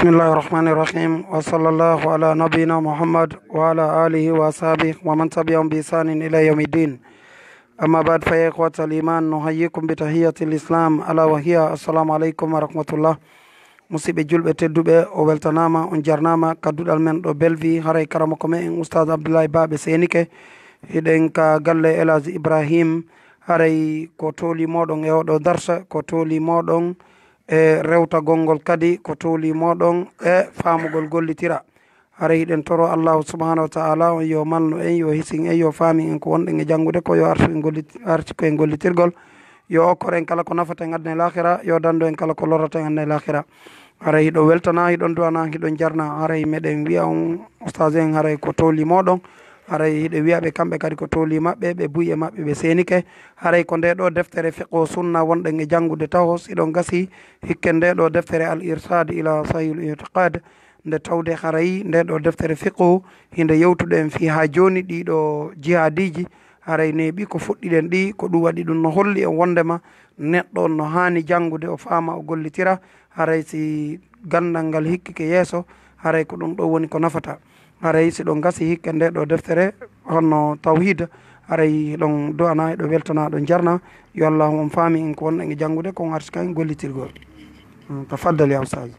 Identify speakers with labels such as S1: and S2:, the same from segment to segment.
S1: Bismillahirrahmanirrahim wa sallallahu ala nabiyina Muhammad wa ala alihi wa sahbihi wa man tabi'ahum bi ihsanin ila yawmiddin. Amma ba'd, fa ya ikhwatal iman, nuhayyikum bi tahiyyatil islam ala wa hiya assalamu alaikum wa rahmatullah. Musidɓe julɓe tedduɓe, o weltanama, on jarnama kadduɗal men ɗo belvi haray karamako men en oustad Abdoulaye Baɓe Senike hiɗen ka galle Elhaji Ibrahim haray ko tooli moɗon e oɗo darsa, ko tooli moɗon e rewtagol ngol kadi ko tooli moɗon e famugol gollitira. haray hiɗen toro allahu subhanahu wa taala on yo malnu en, yo hisin en, yo faami en ko wonɗen e janngude ko, yo arti ko en gollitirgol, yo okkor en kala ko nafata en adna e lahira, yo dando en kala ko lorata en adna e lahira. haray hiɗo weltana, hiɗon duwana, hiɗon jarna. haray meɗen wiya on oustage en haray ko tooli moɗon, haray hiɗe wiyaɓe kamɓe kadi ko tooli maɓɓe, ɓe buy e maɓɓe ɓe Senike. haray ko nde ɗo deftere fiqhu sunna wonɗen e janngude tawos iɗon gasi hikke nde ɗo deftere al irsad ila sahihul i'tiqad nde tawde haray nde ɗo deftere fiqhu hinde yewtude en fi ha joni ɗiɗo jihadiji. haray neeɓi ko fuɗɗiɗen ɗi ko ɗum waɗi ɗum no holli en wondema neɗɗo no hani janngude o faama o gollitira. haray si gandal ngal hikkike yeeso, haray ko ɗum ɗo woni ko nafata. haray si ɗon gasi hikke nde ɗo deftere honno tawhid, haray ɗon du'ana eɗo weltana ɗo jarna, yo Allah on faami en ko wonɗen e janngude kon arti kan gollitirgol. Tafaddal ya ustaz.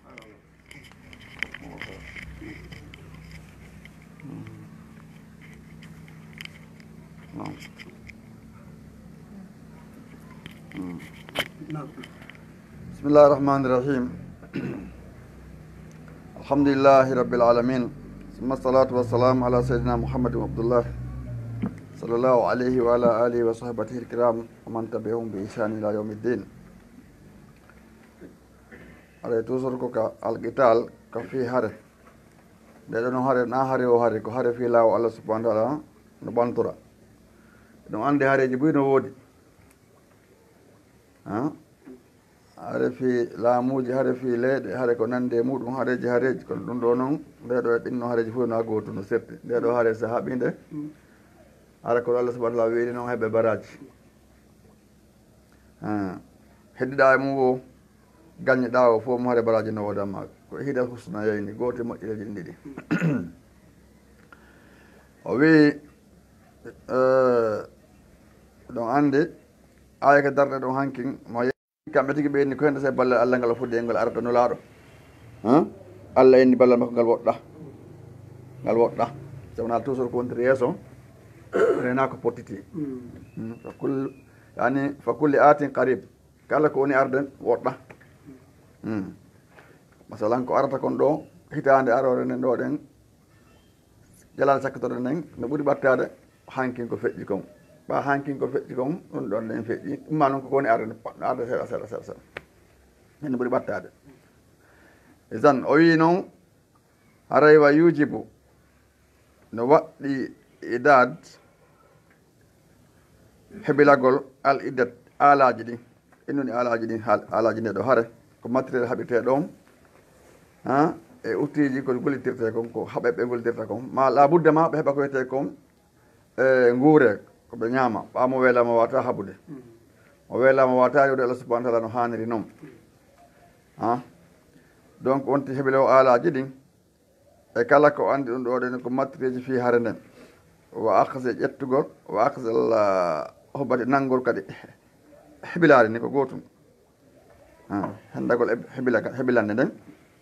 S2: Bismillahir Rahmanir Rahim. Alhamdulillahi Rabbil Alamin. Summa salatu wassalamu ala sayyidina Muhammadin Abdullah sallallahu alayhi wa ala alihi wa sahbihi al-kiram wa man tabi'ahum bi ihsan ila yawmiddin. Are toujours ko ka al-qital ka fi hare de no hare na hare o hare ko hare fi lawo Allah subhanahu wa ta'ala no bantura ɗum ande hareji buy no woodi hare fi laamuji, hare fi leyɗe, hare ko nande e muɗum, hareji kono ɗum ɗo noon ndeɗo e ɗinno hareji fof na gootu no setti. ndeɗo haare so haɓinde hara ko Allah subhanahu wa ta'ala weeni noon heɓe baraji heddiɗa e mum o gaññeɗa o fof mo haare baraji no wodanma ko hida husna yeyni gooto e moƴƴireji ɗin ɗiɗi. o wi ɗon andi aya ko darɗe ɗon hankin mo kamɓe tigi ɓe enni ko hende sa balle Allah ngal o fuɗɗi e ngol arata no laaɗo Allah enni ballal makko ngal woɗɗa so wona toujours ko wontiri yeeso rena ko pottiti fa kulli atin qarib, kala ko woni arden woɗɗa. masalan ko arata kon ɗo hitande arore nden ɗo ɗen jalade sakkatoɗe nden no ɓuuri ɓattade hankin ko feƴƴi kon ɓa hankin ko feƴƴi kon ɗum ɗon nden feƴƴi ɗumma noon koko woni arde arde seeɗa hen no ɓuuri ɓattade. isan o wi noon haray wa yujibu no waɗɗi idad heɓilagol al iddat alaji ɗin innuni alaji ɗin alaji nde ɗo haare ko matériel haɓirte ɗon e outiji ko gollitirte kon ko haɓeɓe gollitirta kon ma labudde ma ɓe heɓa ko wiyete kon nguure ko ɓe ñaama ɓa mo weelama wata haɓude o weelama wata yewde Allah subhanahu wa ta'ala no haniri noon. donc wonti heɓile o alaji ɗin e kala ko andi ɗum ɗo ɗen ko matériel fi haare nden wa akse ƴettugol wa akse hoɓade nanngol kadi heɓilade ni ko gotum hendagol heɓilande nden.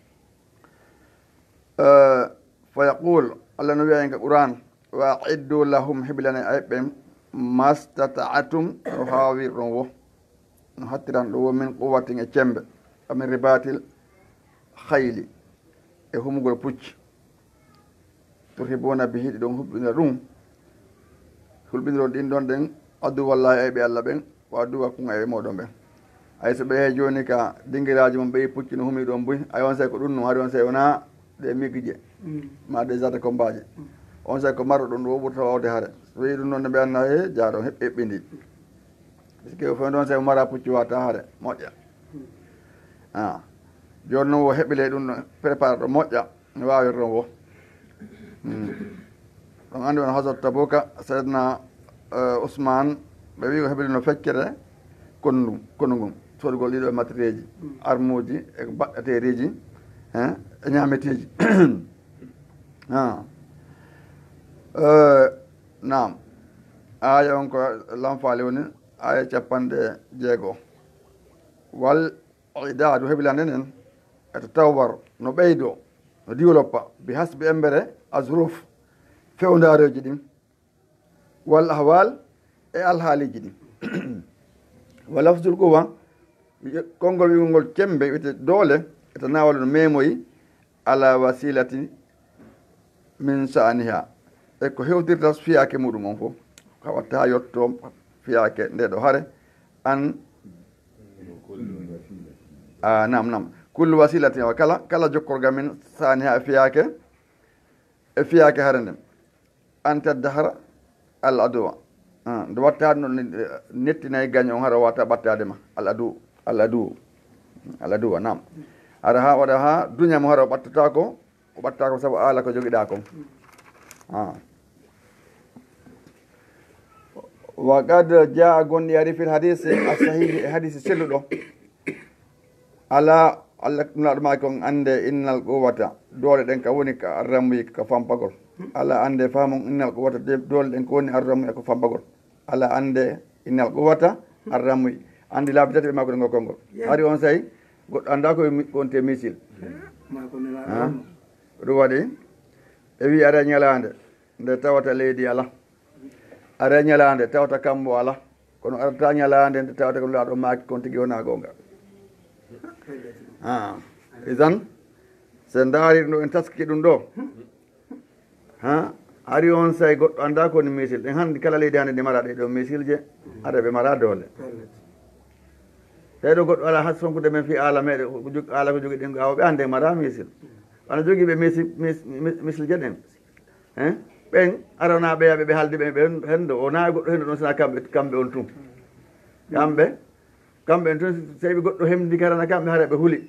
S2: fa yaqul Allah no wiya en ka Qur'an wa iddu lahum heɓilane ayɓɓen mastata'atum no hawir ɗon wo no hattiran ɗo wo min quwwatin e cembe amin ribatil hayli e humugol pucci turhibuna bihi ɗi ɗon huɓɓinira ɗum hulɓiniron ɗin ɗon ɗen addu wallahi ayɓe Allah ɓen o addu wakkun e moɗon ɓen. ay so ɓe he joni ka dinguiraji mum ɓeyi pucci no humi ɗon buy ay on say ko ɗum no hari on say wona ɗe migije ma des arde combaje on say ko marɗo ɗum ɗo ɓurta wawde haare so wi ɗum noon ne ɓe anna he jaaɗon heɓɓindi puisque o fof ɗon say mara pucci wata haare moƴƴa joni noon wo heɓile ɗum no prépare ɗo moƴƴa no wawi ɗon wo ɗon andi won hasat tabuka seydna Ousmane ɓe wi ko heɓili no feccere konnu ngun soɗugol ɗiɗo e matériel ji armuji e baɗɗateriji e ñameteji nam aya on ko lamfaali woni aya capanɗe jeegoo wal idadu heɓilande nen eto tawbar no ɓeydo no développa bi hasbi embere asruf fewdareji ɗin wal ahwal e alhaaliji ɗin wa lafdul quwa konngol wigolngol cembe wiyete doole eto nawala no memoyi ala wasilati min sa'aniha e ko hewtirta fiyake muɗum on fof ka watta ha yetto fiyake nde ɗo haare an nam kullu wasilatin wa kala jokkorga min sa'aniha e fiyake haare nden an taddahara al aduwa nde wattade no nettinayi gagne on hara wata ɓattade ma al aduwa nam aɗa ha waɗa ha duñamo hara o ɓattata ko o ɓattata ko saabu ala ko joguiɗa kon wa qad jaa gonɗi ari fil hadise a sahihi e hadise selluɗo ala allah ɗumlaɗo ma kon ande innal quwata doole ɗen ka woni ka arramuyi ko fampagol ala ande famon innal quwata doole ɗen ko woni arramuyi ko fampagol ala ande innal quwata arramuyi andi laabi tati ɓe makko ɗe gokkol ngol ari on sayi goɗɗo anda ko wonte misil ɗum waɗi e wi ara ñalande nde tawata leydi ala ara ñalande tawata kambo ala kono arata ñalande nde tawata ko laaɗo maaki kon tigui wona gonga isan se daari ɗum ɗo en taski ɗum ɗo ari on say goɗɗo anda koni misil ɗen hande kala leydi hande ɗi mara ɗe ɗo misil je ara ɓe mara doole tawi ɗo goɗɗo ala ha sonkude men fi ala meɗe ala ko jogui ɗen awoɓe hande mara misil wana jogui ɓe misil je ɗen ɓen arana ɓeyaɓe ɓe haalde ɓe hendo o na goɗɗo hendo ɗon sina kamɓe on tum kamɓe en tun tawi goɗɗo hemdi karana kamɓe haare ɓe huuli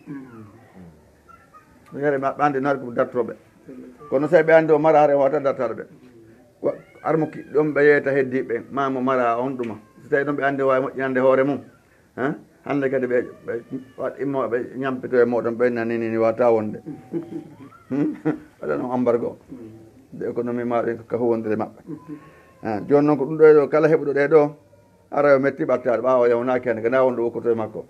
S2: yare ɓande naari ko dartoɓe kono so ɓe andi o mara haare wata dartaɗo ɓe armo ɗon ɓe yeyta heddi ɓen mamo mara on ɗuma so tawi ɗon ɓe andi o wawi moƴƴinande hoore mum hande kadi ɓe immo ɓe ñampito e moɗon ɓenna nini wata wonde waɗa noon embargo de économie maɗen ka huwondire maɓɓe joni noon ko ɗum ɗo e ɗo kala heɓuɗo ɗe ɗo ara yo metti ɓattaɗe ɓawa yawnaki hande ko na wonɗo wokkoto e makko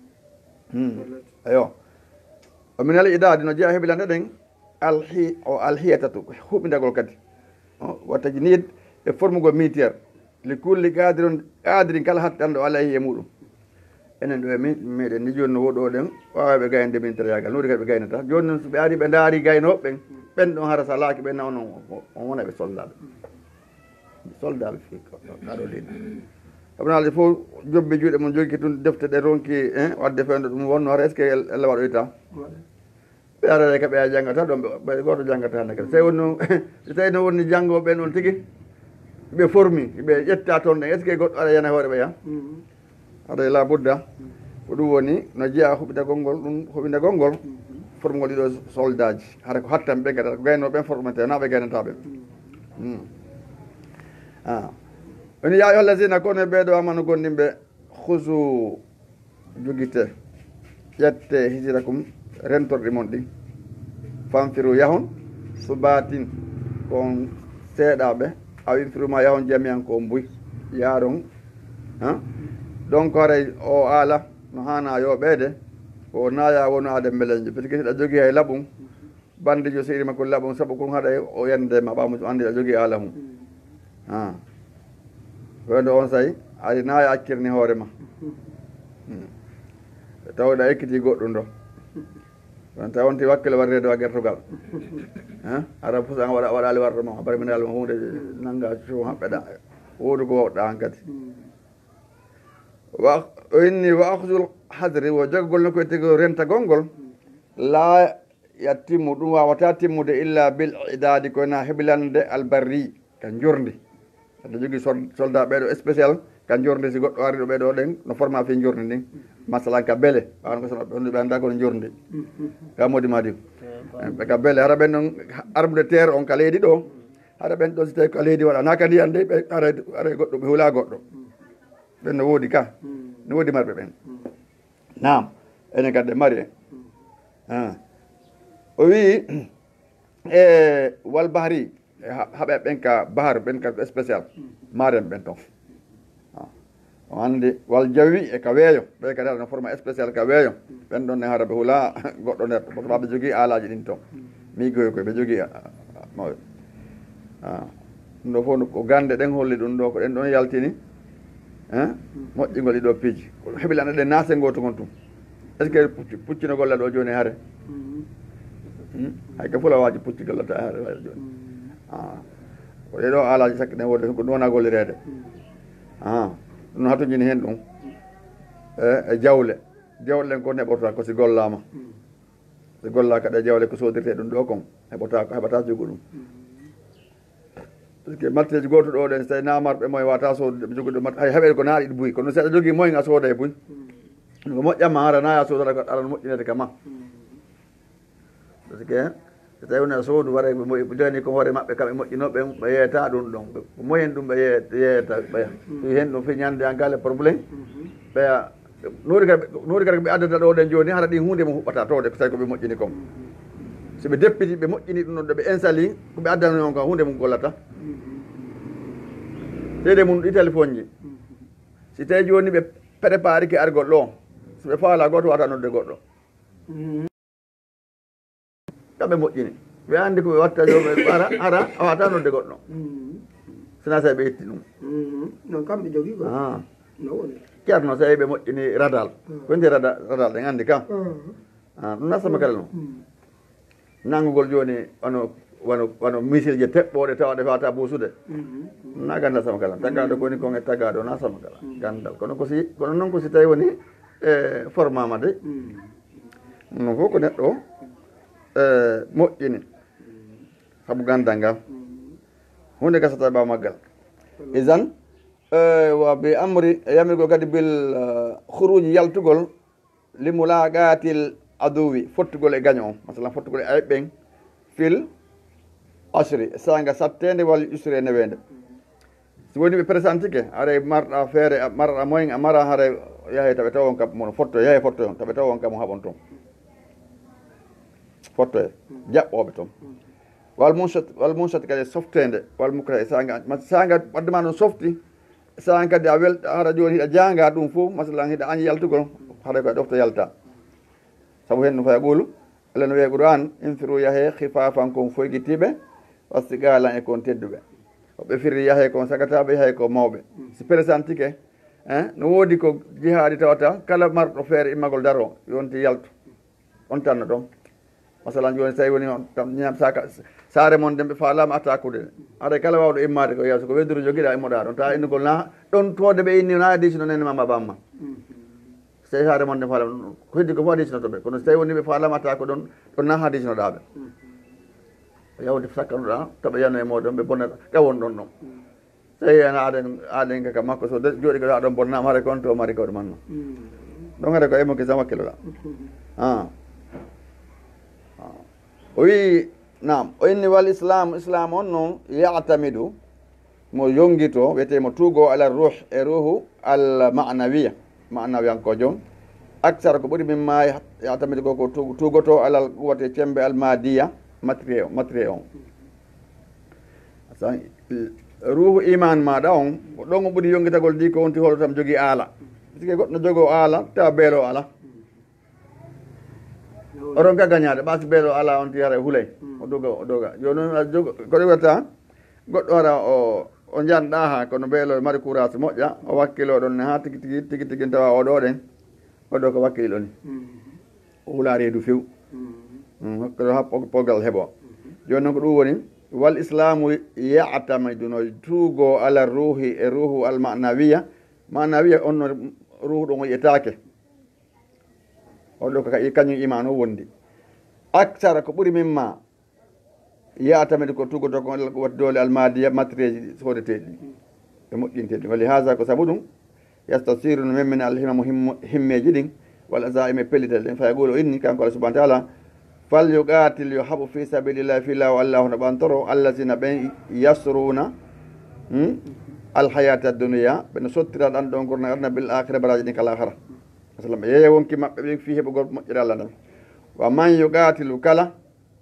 S2: ayo omin ala idade no jeeya heɓilande ɗen alhiyatatu huɓidagol kadi wattaji nid e formugol militaire li kulli qadirin kala hattanɗo alayhi e muɗum enen ɗo e meɗen ni joni no woɗo ɗen wawaɓe gaynde militaire yagal nuuri kadi ɓe gaynata joni noon so ɓe ari ɓe daari gaynoɓe ɓen ɗon hara sa laaki ɓen on wona ɓe soldaɓe fi kaɗo leydi sabunaade fof jobbi juuɗe mon jogi tun defte ɗe ronki wadde fewde ɗum wonno hara est ce que elle waɗoyta ɓe arare ka ɓe a janggata ɗon ɓe goto janggata hande kadi tawi wonno so tawi no wonni janggoɓe noon tigui ɓe formi ɓe ƴetta toon ɗen est ce que goɗɗo aɗa yana hoore ɓe ya aɗa la budda ko ɗum woni no jeeya huɓidagol ngol ɗum huɓidagol ngol formgol ɗiɗo soldat ji hara ko hattan ɓe gata ko gaynoɓe formate na ɓe gaynataɓe woni ya ayuha allazina kono ɓeeɗo amano gonɗinɓe husu jogite ƴette hijirakum rentorɗi mon ɗin fanfiru yahon subatin kon seeɗaɓe aw infiruma yahon jamiyan ko mbuy yaron donc haray o aala no hana yo ɓeede ko naya wono ade mbeleñje par ce que siɗa jogui hay laaɓum bandijo seeɗima ko laaɓum saabu kon haɗa o yande ma ɓamuɗum andi a jogui aala mum wonde on sayi ari naya accirni hoorema tawɗa ekkiti goɗɗum ɗo on tawi wonti wakkile warrede wa gertogal ara pusa waɗali wartoma bare minalma hunde nangga co haɓɓeɗa woɗu ko wawɗa han kadi o inni wa ahdul hadri wo jogagol nokku ettego rentagol ngol la yattimmu ɗum wawata timmude illa bil idadi koyna heɓilande albarri ka jordi aɗa jogui soldat ɓeɗo spécial ka jordi si goɗɗo ari ɗo ɓeɗo ɗen no forma fi jordi ndin masalan ka beele ɓawno ko sono ɓe anda kono jordi ka modi madi ɓe ka beele hara ɓen ɗon arme de terre on ka leydi ɗo hara ɓen ɗon so tawi ka leydi waɗa na ka ndiyan de ɓe ara goɗɗo ɓe huula goɗɗo ɓen no woodi ka no woodi marɓe ɓen nam enen kadi mari en o wi e wal bahri haɓe ɓen ka bahar ɓen ka spécial maren ɓen ton o andi wal jawi e ka weeyo ɓe kadi aɗa forma spécial ka weeyo ɓen ɗon ne hara ɓe huula goɗɗo nder to ɓe jogui alaji ɗin ton migoy koye ɓe jogui mawɓe ɗum ɗo fof ko gande ɗen holli ɗum ɗo ko ɗen ɗon yaltini moƴƴingol ɗiɗo piiji ko heɓilano ɗen naase goto gon tum est ce que puccino golla ɗo joni haare hay ka fulawaji pucci gollata haare waɗa joni ko ɗeɗo alaji sakki ɗen wode ko ɗum wona gollirede ɗum hatojini hen ɗum e jawle ɗen ko neɓota ko si gollama si gollaka ɗe jawle ko sodirte ɗum ɗo kon heɓata jogo ɗum par ce que matteji goto ɗo ɗen so tawi namarɓe moye wata sodde ɓe joguiɗo mat hay heɓede ko naaɗi ɗi buuyi kono si aɗa jogui moyen a sooda e buuyi ko moƴƴatma hara naya sodata ko aɗa moƴƴinede ka ma par ce que so tawi woni a soodu waɗa ɓe jogani ko hoore maɓɓe kamɓe moƴƴinoɓe ɓe yeyata ɗum ɗon ko moyen ɗum ɓe yeyata ɓeya so hen ɗum fi ñande ankale probléme ɓeya nori kadi ko ɓe addata ɗo ɗen joni hara ɗin hunde mo huɓɓata towde ko tawi koɓe moƴƴini kon so ɓe deppiti ɓe moƴƴini ɗum ɗon ɗo ɓe installe ko ɓe addani on kam hunde mum gollata seede mum ɗi téléphone ji si tawi joni ɓe préparé ke argol ɗo so ɓe faala goto wata nodde goɗɗo kamɓe moƴƴini ɓe andi koɓe watta joɓe ara a wata nodde goɗɗo sina sawi ɓe yetti ɗum
S1: non kamɓe jogui ko
S2: ceerno so tawi ɓe moƴƴini radal ko nde radal ɗen andi kam ɗum nasama kala noon nanngugol joni wano missile je teɓɓoɗe tawaɗe fata buusude na gandal sama kala tagaɗo koni kon e tagaɗo na sama kala gandal kono noon ko si tawi woni e formama de non fof ko neɗɗo moƴƴini saabu gandal ngal hunde gasata ɓaw maggal isan wa bi amri yamirgol kadi bil huruji yaltugol limulagatil aduwi fottugol e gaño on masalan fottugol e ayɓɓen fil asri sanga sattede walla usre newede so woni ɓe présentike aɗa marɗa feere marɗa moyen a mara haara yahay taɓe taw on kam mono fottoye yahay fottoye on taɓe taw on kam o haɓon toon fottoye jaɓɓoɓe toon wal munsat kadi softede wal mukra sanga waddema noon softi sanga kadi a welɗa haɗa joni hiɗa janga ɗum fof masalan hiɗa aña yaltugol haɗa koye ɗofta yalta saabu hen no faya ɓuulu allah no wiya qur'an infiru yahe khifafan kon foygitiɓe wastigalan e kon tedduɓe hoɓe firri yahe kon sagataɓe yahay ko mawɓe si présentike no woodi ko jihaadi tawata kala marɗo feere immagol daro yonti yaltu on tanno ɗon masalan joni so tawi woni on ñam saare mon demɓe falama attaqude aɗa kala wawɗo immade ko yeeso ko wedduru joguiɗa immoɗa ɗon tawa innugol na ɗon tode ɓe inni na adisino nene mama bamma so tawi saare mon de falama ko heddi ko fof adisinotoɓe kono so tawi woni ɓe falama attaque ɗon na hadisinoɗaɓe yawde sakkanuɗa taɓa yano e moɗon ɓe bonnata ƴawon ɗon ɗon so tawi ana aɗen kaka makko so jooɗi koɗa ɗon bonnama haɗa kon to mari kawɗe manno ɗon haɗa ko emoke sam wakkiloɗa o wi nam o inni wal islam on noon yatamidu mo yongito wiyetemo tuugo ala ruh e ruhu al manawiyanko jom aksara ko ɓuuri min ma yatamidu ko tugoto alal quwate cembe almadiya matériel on ruhu iman maɗa on ko ɗon o ɓuuri yongitagol ndi ko wonti holo tam jogui aala sike goɗɗo no jogo aala tawa beelo ala oɗon ka gañade ɓasi beelo ala on ti hara huulay o doga joni ko ɗewata goɗɗo hara o janɗa ha kono beelo mari courage moƴƴa o wakkilo ɗon ne ha tigi tawa oɗo ɗen oɗo ko wakkili ɗoni o huula reedu few hokkilo ha poggal heeɓo joni noon ko ɗum woni wal islamu yatamidu no tuugo ala ruhi e ruhu al manawiya on no ruhu ɗon o yiyetake oɗo ko kañum iman o wondi aksara ko ɓuuri min ma yatamidu ko tugoto ko wat dole almadiya matériel ji sodeteɗi ɓe moƴƴinteɗi wali hasa ko saabu ɗum yastasiru no memmina alhimamu himmeji ɗin walla zaime pellitel ɗen faya golo inni kanko Allah subahana taala fal yuqatil yo haɓu fi sabilillahi fillahi allahu no ɓantoro allahsina ɓen yasruna alhayata dunia ɓeno sottira ɗan ɗon gorna adna bil akhira baraji ɗin kala hara masalan ɓe yeeya wonki maɓɓe ɓen fi heɓugol moƴƴere Allah ɗan wa man yuqatilu kala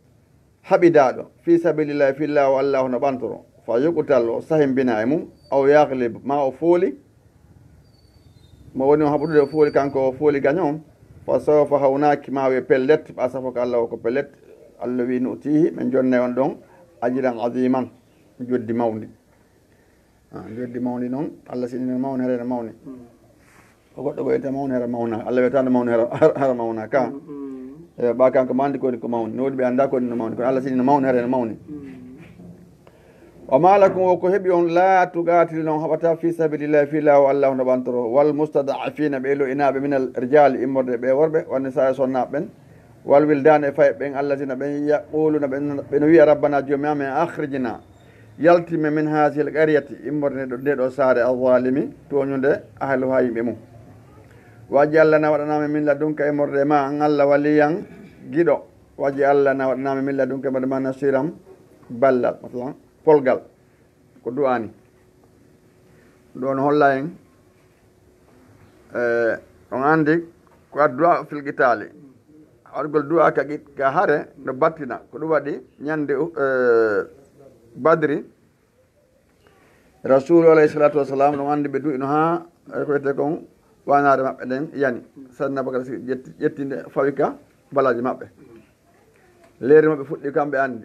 S2: haɓidaɗo fi sabilillahi fillah o allahu no ɓantoro fa yuqtal o sahimbina e mum aw yahlib ma o fooli mo woni o haɓuɗude o fooli kanko o fooli gaño on fa sawfa hawnaki ma wiye pellet ɓa safo ko allah o ko pellet allah wi nutihi min jonne on ɗon ajiran adiman joddi mawdi joddi mawdi noon allah sinino mawni hara ene mawni ko goɗɗo ko wiyete mawni hara mawna allah wiyatano mawni hara mawna ka e ɓa kanko mandi koni ko mawni no woɗi ɓe anda koni no mawni kono allah sinino mawni hara ene mawni o malakum o ko heeɓi on la tugatili noon haɓata fi sabilillahi fillah o allahu no ɓantoro wal mustadafina ɓe lo inaɓe minal rijali immorde ɓe worɓe wanni sa sonnaɓe ɓen wal wildane e faye ɓen allahtina ɓen yaquluna ɓeno wiya rabbana joomi amen akhrijina yaltimme min hasil qaryati immorde nde ɗo saare alzalimi toñude ahlu ha yimɓe mum waji allah na waɗanami min ladunka immorde ma an allah waliyan guiɗo waji allah na waɗanami min ladunka immorde ma nasiram ballal masalan polgal ko du'ani ɗon holla en on andi ko addu'a fil qitali argol du'a ka hare no battina ko ɗum waɗi ñande badri rasulu alayhi salatu wassalam ɗon andi ɓe du'ino ha ko wiyete kon wanare maɓɓe ɗen yani sanna bakara si ƴettinde fawi ka balaji maɓɓe leeri maɓɓe fuɗɗi kamɓe andi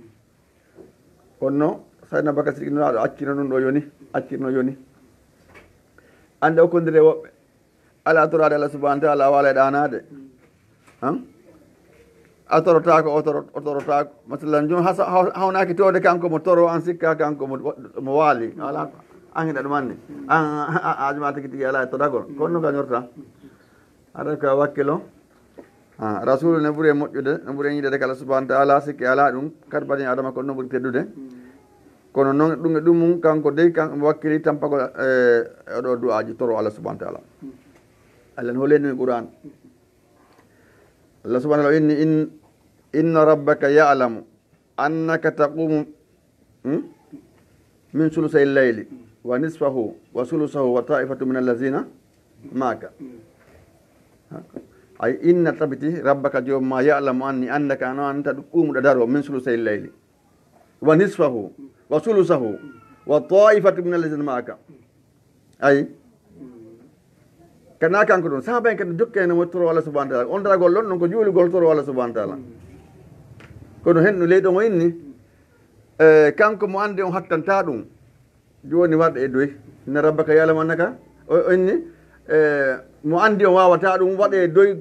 S2: honno sayna baka sigi noaɗo accino ɗum ɗo yoni accirno yoni ande o kondire woɓɓe ala torade allah subahana taala wala e ɗanade a torotako o torotako masalan joni hawnaki towde kanko mo toro an sikka kanko mo waali ala an hiɗa ɗumanni an ajuma tigi tigui ala e todagol kono ka ñorta aɗa ka wakkilo rasulu ne ɓuuri e moƴƴude ne ɓuuri e yiɗede kala subahana taala sikki ala ɗum kadi bani adama ko no ɓuuri teddude kono noon ɗum e ɗum mum kanko dey kanko wakkili tampago e oɗo du'aji toro allah subahana taala allah ne holeni e qouran allah subahana taala inni inna rabbaka ya'lamu annaka taqumu min sulusay leyli wa nisfahu wa sulusahu wa ta'ifatu min allazina maaka ay inna tabiti rabbaka joomma ya'lamu anni annaka ano anta ɗumuɗa daro min sulusay leyli wa nisfahu wa sulusahu wa ta'ifatu min allazina maaka ay kana kanko ɗon sahaba en kadi jokke ene mo toro allah subahana taala on daragol ɗon ɗon ko juuligol toro allah subahana taala kono henno leyɗo mo inni kanko mo andi on hattanta ɗum joni waɗa e doy inna rabbaka ya'lamu annaka o inni mo andi on wawata ɗum waɗa e doy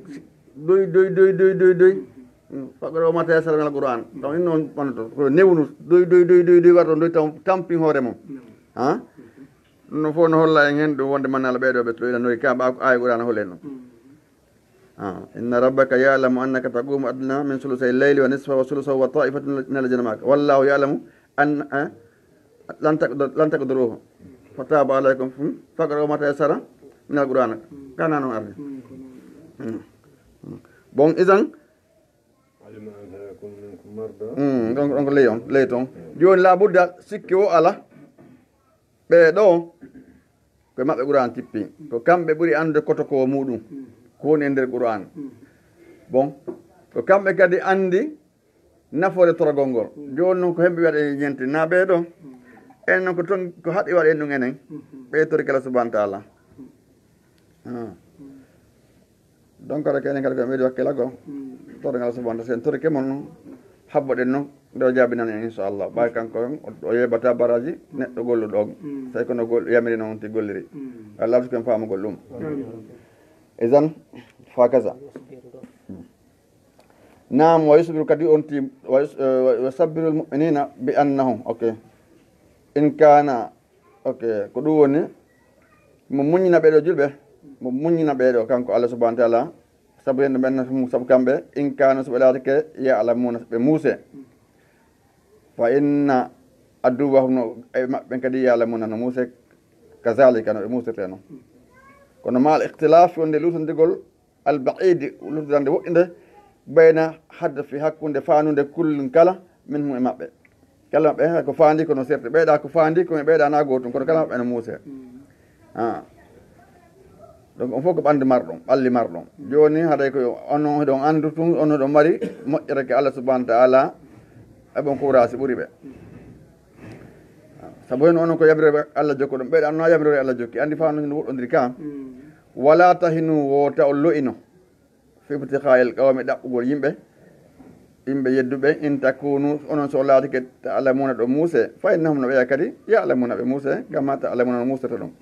S2: faɓɓere o mata sara ngal qouran taw in noon ɓannoto ko newnu doy warɗon doy taw tampi hoore mum ɗum no fof no holla en hen ɗum wonde mannala ɓeeɗo ɓe toylanoyi ka ɓa aya qouran holen noon inna rabbaka ya'lamu annaka taqumu adna min sulusay leyli wa nisfa wa sulusahu wa ta'ifatu min allazina ma'aka wallahu ya'lamu an lan taqdiruhu fataba alaykum faqra ma tayassara min al-qur'an kana noon arde bon isan donc ley toon joni labudda sikki o ala ɓeeɗo koye maɓɓe qouran tippi ko kamɓe ɓuuri andude koto ko muɗum ko woni e nder qouran bon ko kamɓe kadi andi nafoore torogol ngol joni noon ko hemɓe waɗe ñente na ɓeeɗo en noon ko toon ko haɗi waɗen ɗum enen ɓe tori kala subahana taala donc aɗa kene kadi ko meɗi wakkilago toro kala subahana taala sen tori kemon habboɗen noon nde o jaabinan en inchallah ɓay kanko o yeɓata baraji neɗɗo golluɗo o tawi kono yamiri noon ti golliri allah artu ken famugol ɗum isan fa kasa nam wa yusbiru kadi on ti wa sabbiru lmuminina bi annahum ok in kana ok ko ɗum woni mo muññina ɓeɗo julɓe mo muññina ɓeɗo kanko allah subahana taala saabu hende ɓenna saabu kamɓe in kana so ɓe laatake ya'lamuna ɓe muuse fa inna adduwahum no e maɓɓen kadi ya'lamuna no muuse kazalika no ɓe muusirte noon kono ma al ihtilaf wonde lutondigol albaidi lutodande woɗɗinde bayna hadda fi hakkude fanude kullum kala min hum e maɓɓe kala maɓɓe ko faandi kono serte ɓeyɗa ko faandi kono ɓeyɗa na gotum kono kala maɓɓe no muuse donc on fof ko ɓande marɗon ɓalli marɗon joni haɗay ko onon heɗon andu tun on heɗon mari moƴƴere ke allah subahana taala eɓon kurasi ɓuuri ɓe sabu hen onon ko yamirore Allah jokko ɗum ɓeɗe anno yamirore Allah jokki andi fa no woɗɗodiri ka wala tahinu wota on lo'ino fibti khayel qawmi ɗaɓɓugol yimɓe yedduɓe in takunu onon so laatike ta alamuna ɗo muuse fa innahum no ɓeya kadi ya alamuna ɓe muuse kama ta alamuna no muusata ɗum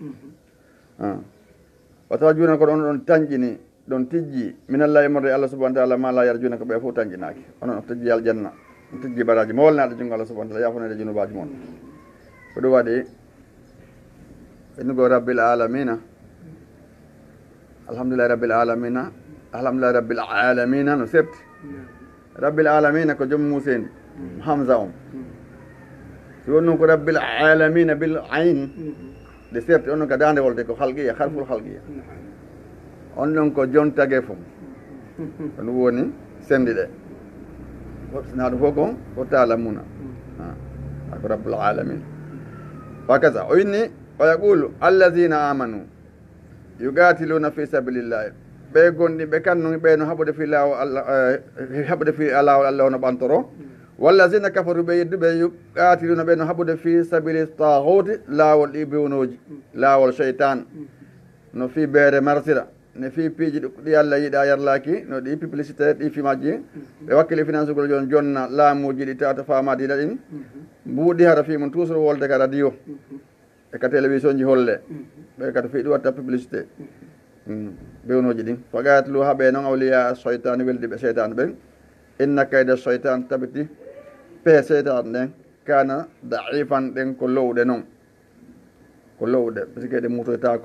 S2: o tawa juna ko ɗon ɗon tañƴini ɗon tijji minallahi morde Allah subahana taala ma la yarjuna ko ɓe fof tañƴinaki onon o tijji aljanna o tijji baraji molnaɗo jungo Allah subahana taala yafonede junubaji moon ko ɗum waɗi ennugo rabbil alamina alhamdulillahi rabbil alamina alhamdulillahi rabbil alamina no sebti rabbil alamina ko joom musendi hamsa on si woni noon ko rabbil alamina bil ayn de serti on noon ko dande wolde ko halqiya harful halqiya on noon ko jon tage fom ko ɗum woni sendi ɗe woɓsina ɗum fof ko talamuna ko rabbul alamin wakaza o inni o yaqulu allazina amanu yugatiluna fi sabilillahi ɓe gonɗi ɓe kannui ɓe no haɓude fi lawol allah haɓude fi lawol allah ono ɓantoro wallazina kafaru ɓe yedduɓe yugatiluna ɓe no haɓude fi sabili tahuti lawol ɗi bewnoji lawol cheytan no fi beere marsira no fi piiji ɗi allah yiiɗa yarlaki no ɗi publicité ɗi fimaji ɓe wakkili finance ugol jon jonna laamuji ɗi tawata famadiɗa ɗin mbuuɗi hara fi mum toujours wolde ka radio e ka télévision ji holle ɓe kata fi ɗi watta publicité bewnoji ɗin fagatlu haɓe noon awliya cheytane weldi ɓe cheytane ɓen inna kayda cheytane tabiti pe cheytane ɗen kana daifan ɗen ko lowɗe noon ko lowɗe puisque ɗe mutoytako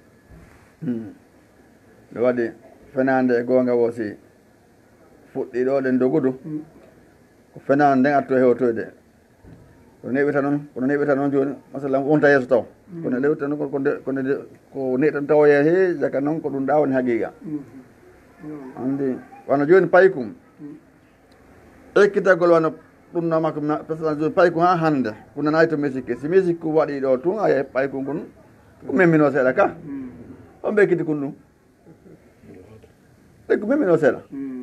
S2: ɓe waɗi fenande e gonga wosi fuɗɗi ɗo ɗen dogudu ko fenande nden atto hewtoyde kono neɓita noon joni masalan wonta yeeso taw kono lewta noon ko neɗan tawoye he jaka noon ko ɗum ɗawani haqiqa andi wano joni paykum ekkitagol wano ɗum nomako président joni paykum ha hande ko nanayi to musique si musique waɗi ɗo tun aye paykum kon ko memmino seeɗa ka on ɓe ekkiti kon ɗum ɓe ko memmino seeɗa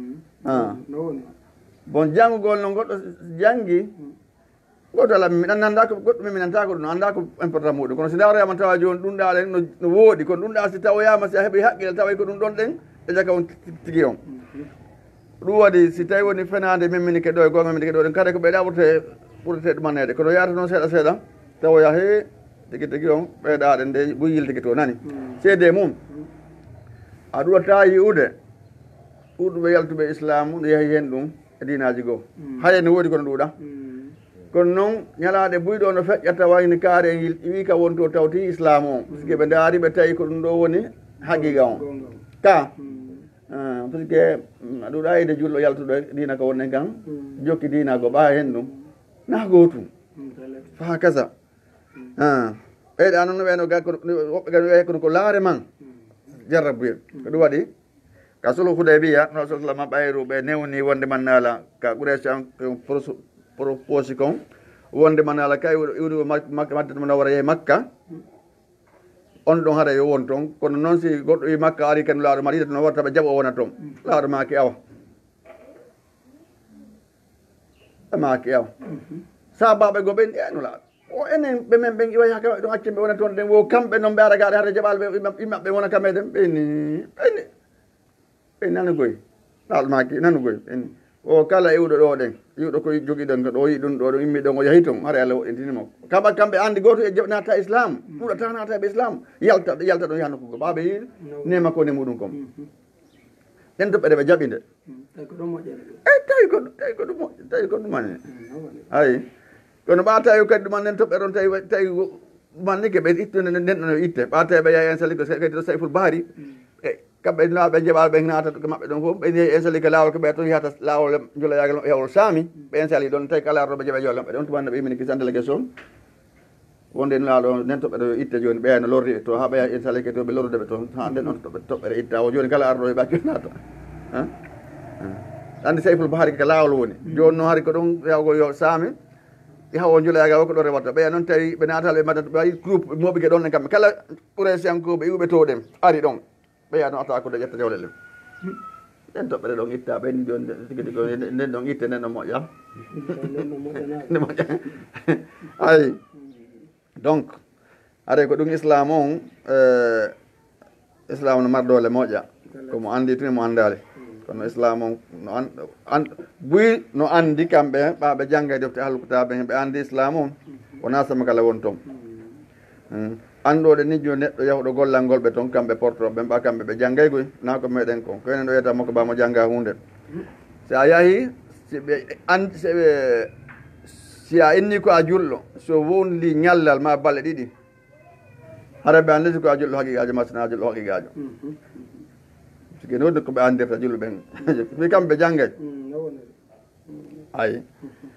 S2: bon janngugol no goɗɗo jangi goto ala mi annda ko goɗɗo meminanta ko ɗum annda ko important muɗum kono si dawrayama tawa joni ɗum ɗa ɗen no wooɗi kono ɗum ɗa si tawoyama si a heeɓi haqqille tawa ko ɗum ɗon ɗen e jaka on tigui on ɗum waɗi si tawi woni fenade memminike ɗo e gonga memminike ɗo ɗen kadi ko ɓeyɗa ɓurtete ɗumanede kono yata noon seeɗa seeɗa tawoya he tigui on ɓeyɗa ɗen nde ɓuyil tigui to nani seede mum a ɗuwata yi'ude ɗuɗuɓe yaltuɓe islamu ne yeehi hen ɗum e dinaji goo haye ne woodi kono ɗuuɗa kono noon ñalaɗe buyɗo no feƴƴata wayni kaare wi ka wonto tawti islam o puisque ɓe daari ɓe tawi ko ɗum ɗo woni haqiqa on ka puisque aɗuɗa yide julɗo yaltuɗo dina ko wonnen kan jokki dina go ɓa hen ɗum na gootum fa kasa ɓeyɗa noon no ɓeyno woɓɓe gan wiye kono ko laare man jarrabuyen ko ɗum waɗi ka solo Hudaybiya no sa sallam ɓayru ɓe newni wonde man naala ka Quraysh an proposi kon wonde man naala kay iwde Madina Munawwara yeehe Makka on ɗon haɗa yo won toon kono noon si goɗɗo wi Makka ari ken laaɗo ma ɗiɗa no warta ɓe jaɓo wona toon laaɗo ma ki awa maki awa sabaɓe go ɓen ɗeno laaɗo o enen ɓe men ɓen iway hakka ɗon accen ɓe wona toon ɗen wo kamɓe noon ɓe ara gaɗe hade jaɓalɓe immaɓe wona kameden ɓeni nanugoy laaɗo maki nanugoy ɓeni o kala iwɗo ɗo ɗen iwɗo ko jogui ɗon ko ɗo yi ɗum ɗo ɗo immi ɗon o yahi toon haara Allah woɗɗintinimo kamɓe andi goto e natta islam ɗuɗata nata ɓe islam yalta ɗon yaha nokkugo ɓaɓe yiiɗ nema ko ne muɗum kom ɗen toɓɓere ɓe jaɓi nde tawi ko ɗumani ayi kono ɓa tawi kadi ɗuman nden toɓɓere on tawi ɗumannike ɓe ittude nden ɗon itte ɓa tawi ɓe yahi en sali ko kadi to sayful bahari kamɓe laaɓe jeɓaɓe ɓe natata maɓɓe ɗon fof ɓe yehi en sali ko lawol ko ɓe toon yahata lawol julayagal yawol saami ɓe en sali ɗon tawi kala arɗo ɓe jeeɓe jolle maɓɓe ɗon tumanno ɓe yimini kisa délégation wonde laaɗo nden toɓɓere itte joni ɓeya no lorri to ha ɓe yahi en sali ke to ɓe lorrude ɓe toon ha nden on toɓɓere itta o joni kala arɗo e ɓaccu nata andi sayful bahari ko lawol woni joni noon hari ko ɗon yawgo yo saami hawo julayagal o ko ɗo rewatta ɓeya noon tawi ɓe natal ɓe maddata ɓe wayi groupe moɓigue ɗon ɗen kamɓe kala Quraysiyankoɓe iwɓe to ɗen ari ɗon ɓeya noon ata ko de ƴetta jawle ɗen ɗen toɓɓe ɗe ɗon itta ɓenni joni tigi tigi nden ɗon itte nden no moƴƴam nde moƴƴa ay donc aɗa ko ɗum islam on islam no marɗole moƴƴa komo andi tuni mo andali kono islam on no buyi no andi kamɓe ɓaɓe jangga e defte halkutaɓe ɓe andi islam on wona sama kala won toon anɗoɗe nijjo neɗɗo yahuɗo gollal ngol ɓe toon kamɓe portoɓe ɓa kamɓe ɓe janggay goy na ko meɗen ko koyne ɗo yiyata makko bamo jangga hunde si a yahi si a inni ko a julɗo so wondi ñallal ma balɗe ɗiɗi hara ɓe anditi ko a julɗo haqiqajo ma sina julɗo haqiqajo sike nodde ko ɓe andirta julɓe ɓen wi kamɓe janggay ayi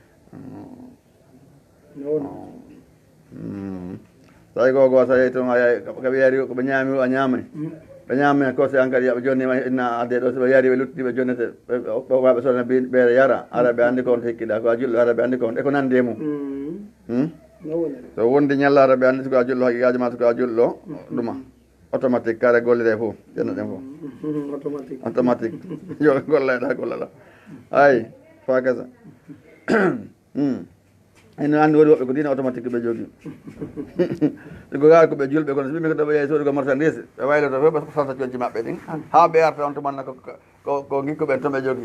S2: tawi gogo so yeyi toon koɓe yari koɓe ñaami a ñamani ɓe ñamani kose an kadi yaɓe jonni inna adde ɗo soɓe yari ɓe luttiɓe jonnete waɓe sodana ɓeere yara ara ɓe andi ko on hikkiɗa ko a julɗo ara ɓe andi ko on e ko nandi e mum so wondi ñalla ara ɓe andi ko a julɗo haqiqajo ma ko a julɗo ɗuma automatique kare gollire fof ƴenno ɗen fof automatique yo gollayɗa gollaɗa ay fa gasa ene andi woɗi woɓɓe ko dina automatique ɓe jogui ɗigo gaa koɓe julɓe kono so ɓimi ko ɗoɓe yeey soɗi ko marchandise ɓe wayloto fof ɓe santa coñci maɓɓe ɗin ha ɓe arta on tumanna ko gikkuɓen toon ɓe jogui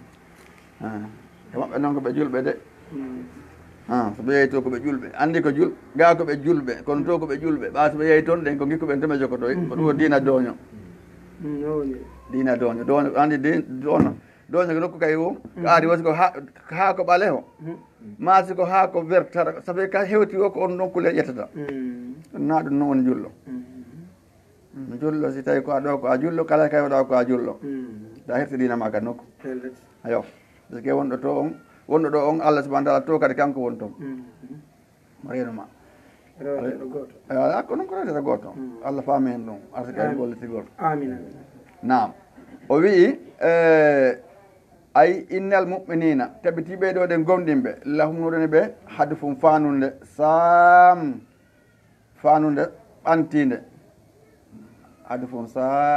S2: e maɓɓe noon koɓe julɓe de so ɓe yeey to koɓe julɓe andi ko gaa koɓe julɓe kono to koɓe julɓe ɓa so ɓe yeey toon ɗen ko gikkuɓen toon ɓe jogotoy ko ɗum o dina doño dina doño andi doño ko nokku kay o ko aadi wasi ko ha ko ɓaleho masi ko ha ko vertata ça fait ka hewti o ko on ɗon kule ƴettata na ɗum noon woni julɗo julɗo si tawi ko a ɗo ko a julɗo kala kaywoɗa ko a julɗo da hertidinama kadi nokku ayo parce que wonɗo to on wonɗo ɗo on Allah subahana taala to kadi kanko woni toon mo renuma ala ko noon ko rewtata goto Allah faami hen ɗum arta kadi golletigol nam o wii ay innal muminina tabitiɓe ɗo ɗen gomɗinɓe lahumnuɗene ɓe hade fum fanude fanude ɓantinde hade fum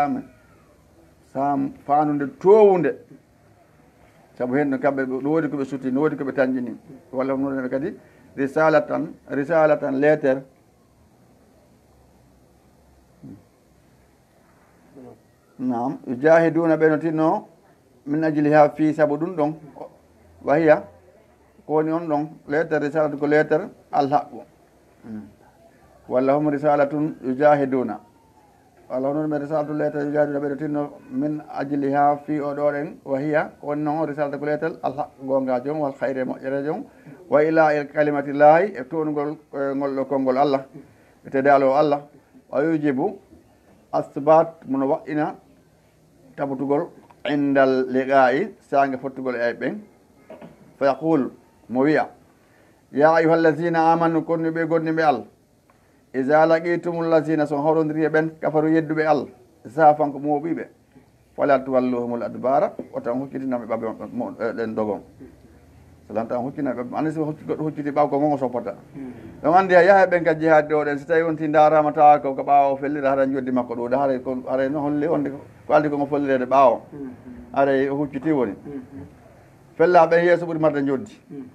S2: fanude towude saabu hen no kamɓe ɗo woodi koɓe sutti no woodi koɓe tañƴini walla humnuɗene ɓe kadi risalatan lettere nam jahiduna ɓe no tinno min ajili ha fi saabu ɗum ɗon wahiya ko woni on ɗon lettere risalatu ko lettere alhaqqu walla hum risalatun yujahiduna walla hono ɗumen risalatu lettere yujahiduna ɓeɗo tinno min ajili ha fi oɗo ɗen wahiya ko woni noon risalatu ko lettere alhaqqu gonga joom wal hayre moƴƴere joom wa ila il kalimati laahi e townugol ngol ɗo konngol Allah e tedalo Allah wa yujibu asbat mono wa'ina tabutugol indal liqa'i sange fottugol e ɓen fa yaqul mo wiya ya ayuha allazina amanu konnu ɓe gonniɓe Allah iza laqitum allazina son hawrodiri e ɓen kafaru yedduɓe Allah safan ko mooɓiɓe fala tuwalluhumul adbara o tan huccitinaɓe ɓaɓe ɗen dogon solan tan huccinaɓe andi so goɗɗo hucciti ɓaw ko gongo soppota ɗon andi a yaha ɓen kadi jihade ɗo ɗen so tawi wonti darama tawa ko ɓawo fellira haɗa joddi makko ɗo haɗa no holli onde ko aldi komo follirede ɓawo aɗa o hucciti woni fella ɓen yeeso ɓuuri marde joddi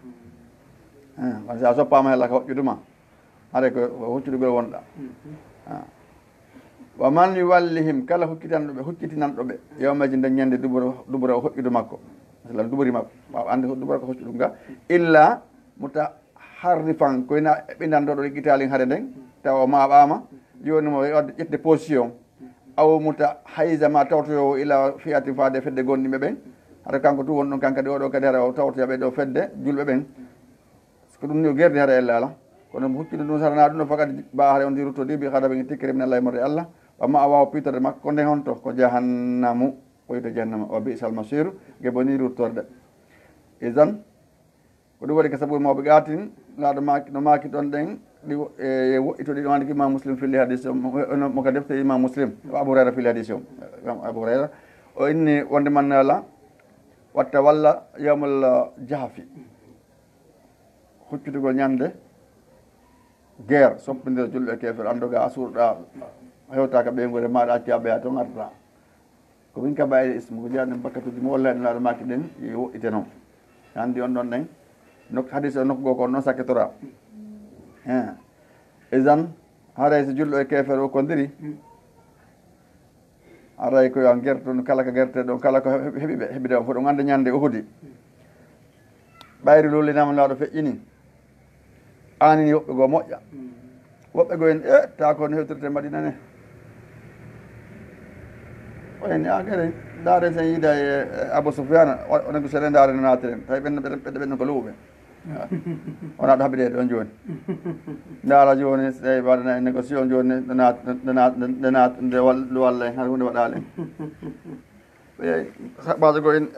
S2: sa soppama hella ko hoƴƴuduma aɗa ko huccudugol wonɗa wa man yuwallihim kala huccitinanɗoɓe yawmaji daññande dubura o hoƴƴudu makko masalan duburi makko wawa ande dubura ko hoccuɗum ga illa mutaharrifan koyna ɓindanɗoɗo ɗitalin haade nden tawa o maɓama joni mo wadde ƴette position aw muta haysa ma tawtoyo ila fiyati faade fedde gonɗiɓe ɓen hata kanko tu won ɗon kankadi oɗo kadi hara o tawtoyaɓe ɗo fedde julɓe ɓen ko ɗum ni o guerdi hara elle ala kono huccude ɗum sarana ɗum ɗo fakat mba hara on dirutto ɗiɓi haɗa ɓe tikkiri min allah e morde allah wamma a wawa pitorde makko ko nden honto ko jahannamu oyto jahannama wa bisal masir geboni ruttorde isan ko ɗum waɗi ko sabu mawɓe gatin laaɗo no maki ɗon ɗen ɗi e woɗɗito ɗiɗo andi ko imam muslim filli hadis o mo ka defte imam muslim abou hurayra filli hadis o abou hurayra o inni wonde mannala watta walla yawmal jahfi huccutugol ñande guerre soppodira julɓe kefer andoga a suurɗa hewtaka ɓeygure maɗa accaɓe a toon arta ko min ka bayde ismu ko jaɗen bakkatuji mo wallaɗe laaɗo maki ɗen yo woɗɗite noon handi on ɗon ɗen hadis o nokku goo ko noon sakketora isan haray so julɗo e kefere o kondiri aray koyo an guerte ɗon kala ko guerte ɗon kala ko heɓide on fo ɗum anda ñande uhudi ɓayri lollinama laaɗo feƴƴini anini woɓɓe goo moƴƴa woɓɓe goo en ta ko no hewtirte madina ne oyni a kadi daaren sen yiida e Abou Soufiane onen ko seeɗe daaren natiren tawi ɓenno ko luuɓe wona ɗo haɓidede on joni ndaara joni tawi waɗana négociation joni nde walla en hade hunde waɗale en saɓajo go en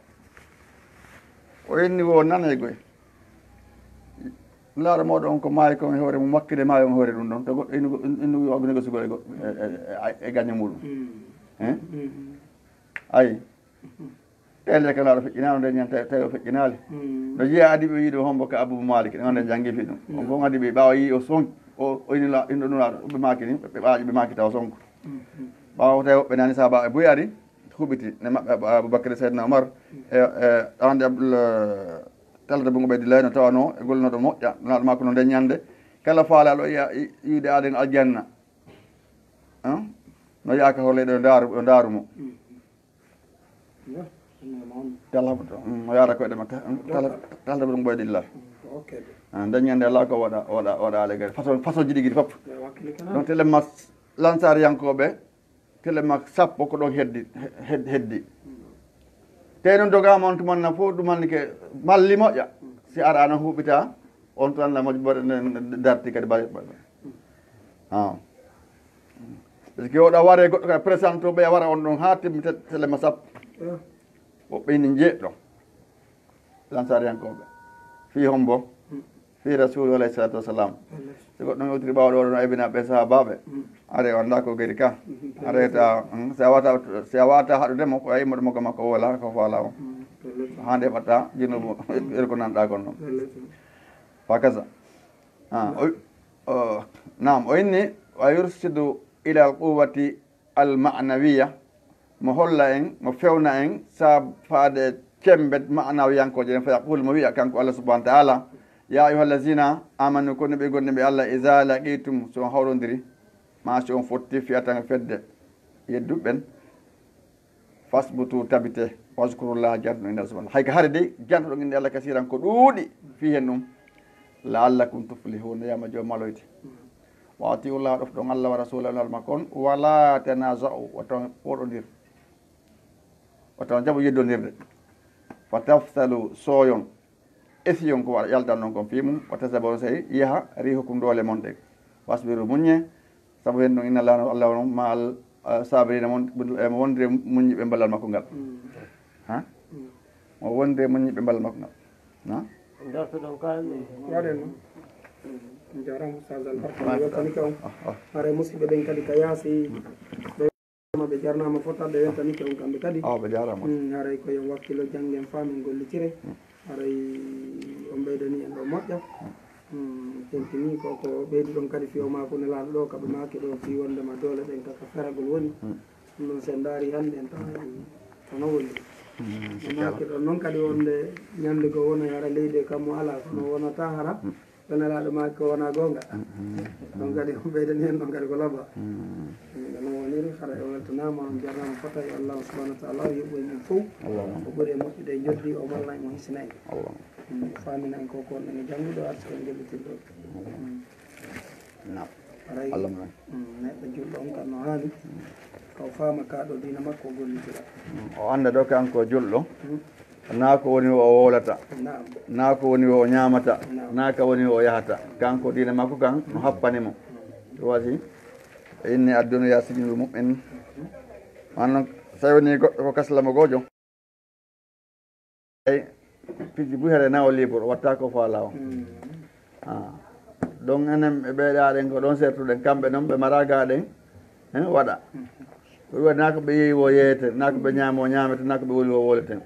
S2: o yenni wo nane goye laaɗo moɗo on ko maayi kon e hoore mum wakkide maayi on hoore ɗum ɗon to goɗɗo inni wago négocie go e gagne muɗum ayi telle ka laaɗo feƴƴinano nde ñan tawi o feƴƴinali no jeeya adi ɓe wiiɗo hombo ko Abou Malik ɗe gande janggi fi ɗum on fof adi ɓe ɓawa yi o sonki o ini inɗo ɗum laaɗo ɓe maki ni ɓe ɓaaji ɓe maki taw sonko ɓawa tawi woɓɓe nani sahaba e boyi ari huɓiti ne maɓɓe Aboubacry Seydina Omar e ande talata bungo ɓeydi layno tawano e golnoɗo moƴƴa laaɗo makko no nde ñande kala faalaɗo yiya yiide aden aljanna no yaaka horleyɗo o daarumo o yaara koyɗe makka talata bungo ɓeydi illah daññande ala ko waɗa alegade façon ji ɗi fof donc telemma lansariyankoɓe telemma sappo ko ɗon heddi te noon dogama on tumanna fof ɗumanni ke malli moƴƴa si ara no huɓita on tan la moƴƴo mbaɗe darti kadi par ce que oɗa ware goɗɗo kadi présente o ɓeya wara on ɗon ha timmi telemma sappo woɓɓe ine jeeɗɗo lansariyankoɓe fi hombo fi rasul alayhi salatu wassalam so goɗɗo yewtiri ɓawɗo oɗo no ebinaɓe sahabaɓe are o anda ko gari ka areta si a wata haɗudemo ko yimmoɗo moggo makko o wala ko faala o hande heɓatta junubu ko nanɗa kon noon fakasa nam o inni wa yursidu ila al quwati al ma'nawiya mo holla en mo fewna en sa faade cembe ma'nawiyankoje en fa yaqul mo wiya kanko Allah subhanahu wa ta'ala ya ayuha allazina amanu kono ɓe gonne ɓe Allah iza laqitum so on hawrodiri ma si on fotti fiyatan fedde yedduɓen fasbutu tabite waskurullah jantuɗo inde Allah subhanahu hay ko haare de jantuɗo inde Allah kasiran ko ɗuuɗi fi hen ɗum la'allakum tuflihuna yama joom maloyde wa atiullah ɗofɗon Allah wa rasulahu lal makon wala tanaza'u waton ɓoɗodir waton jaaɓo yeddodirde fa tafsalu soyon esiyon ko waɗa yaltan noon kon fimum watta sabo on sayi yaha rihukum doole mon ɗe wasbiru muñe saabu hen ɗum inna Allah noon ma al sabrina mo wondire muñiɓe ballal makko ngal mo wondire muñiɓe ballal makko ngal
S1: dartoɗon kalni waɗen noon jarama ustad albarka weltani ka on hare musidɓe ɓen kadi ka yaasi ɓe jarnama fotaɓe weltani ka on kamɓe kadi
S2: ɓe jarama
S1: haray koyen wakkilo janggen famin gollitire haray on ɓeydani en ɗo moƴƴa tentini koko ɓeydi ɗon kadi fiyo mako ne laaɗo ɗo kaɓe maki ɗo fi wondema doole ɗen kaka feragol woni ɗum noon sen daari hande en tono woni maki ɗon noon kadi wonde ñande go wona hara leydi kammo ala kono wonata hara ɓenelaɗo maki ko wona gonga ɗon kadi on ɓeydani hen ɗon kadi ko laaɓa ɗono woniri hara o weltanama on jarnama fota e Allah subahanahu wa taala yoɓɓoy men fof o ɓuuri e moƴƴude e joddi o malla en o hisina en famina en koko on ene jangguiɗo arti en jellitirɗo aray neɗɗo julɗo on kam no haani kaw faama kaɗo dina makko o gollitira
S2: o anda ɗo kanko julɗo na ko woni o wolata na ko woni o ñamata na ka woni o yahata kanko dina makko kan no happanimo wasi inni addunya sijnul mu'min manno so woni goɗɗo ko kaslamo gojo ay piji buyere nawo libre watta ko faala o donc enen ɓe ɓeyɗaɗen ko ɗon sertuɗen kamɓe noon ɓe maragaɗen hen waɗa ɓe waɗi na ko ɓe yeeyi o yeeyete na ko ɓe ñaami o ñamete na ko ɓe woli o woleten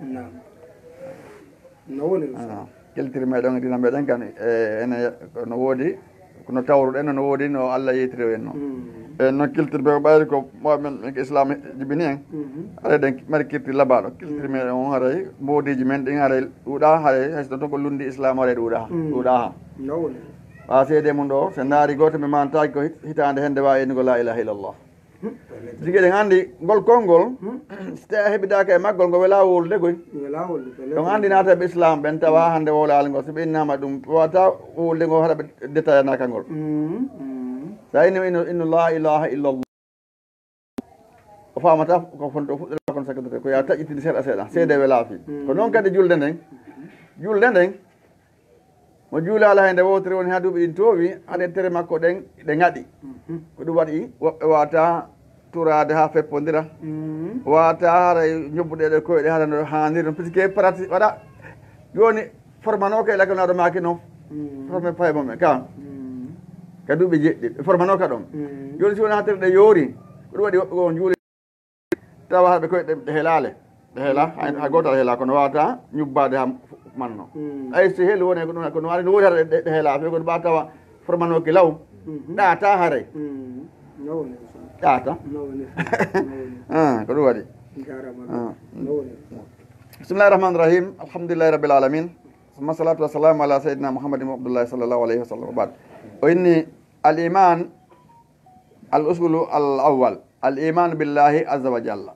S1: no woni
S2: ƴeltiri meɗen dina meɗen kan ene no woodi kono tawruɗen no woodi no Allah yeytiri en noon e noon kiltirɓe ko ɓayri ko momen ko islam jibini en aɗa ɗen mari kirti labaɗo kiltiri meɗen on haray mbodiji men ɗin haray ɗuuɗa haray hayso toon ko lundi islam haray ɗuuɗa ha ha seede mum ɗo so naari goto mi mantaki ko hitande hende wawi endugo la ilaha illallah jigui ɗen andi ngol konngol so tawi a heeɓidaka e maggol ngo wela wolde koy donc andi nataɓe islam ɓen tawa hande wolal ngol so ɓe innama ɗum wawata wolde ngo haɗa ɓe détaillanaka ngol sa inni inna la ilaha illallah o famata ko fonto fuɗɗora kon sakadete ko ya taƴƴitinde seeɗa seeɗa seede wela fi ko noon kadi julde nden mo juulala hende wowtere woni ha duuɓi ɗin toowi aɗa tere makko ɗen ɗe ŋaɗi ko ɗum waɗi woɓɓe wata turade ha feppodira wata hara ñobbuɗeɗe koyɗe hara no haniri no puisque pratique waɗa joni formanoka e lagalnaɗo maki noon formé paymomen ka duuɓi jeɗɗi ɓe formanoka ɗon joni si woni ha tere ɗe yoori ko ɗum waɗi woɓɓe ko juuli tawa haɗa ɓe koyɗe ɗe heelale ɗe heela hay gotal heela kono wawata ñubbade ha manno ay so heeli woni ko ɗum kono waɗi no woodi hara ɗe heela fe kono ɓa tawa formanoki law ɗaata haray ɗaata ko ɗum waɗi bisimillahi rahmani rahim alhamdulillahi rabbil alamin summa salatu wassalamu ala sayyidina muhammadin wa abdullahi sallllahu alayhi wa sallam wa bad o inni al iman al usulu al awwal al iman billahi azza wa jalla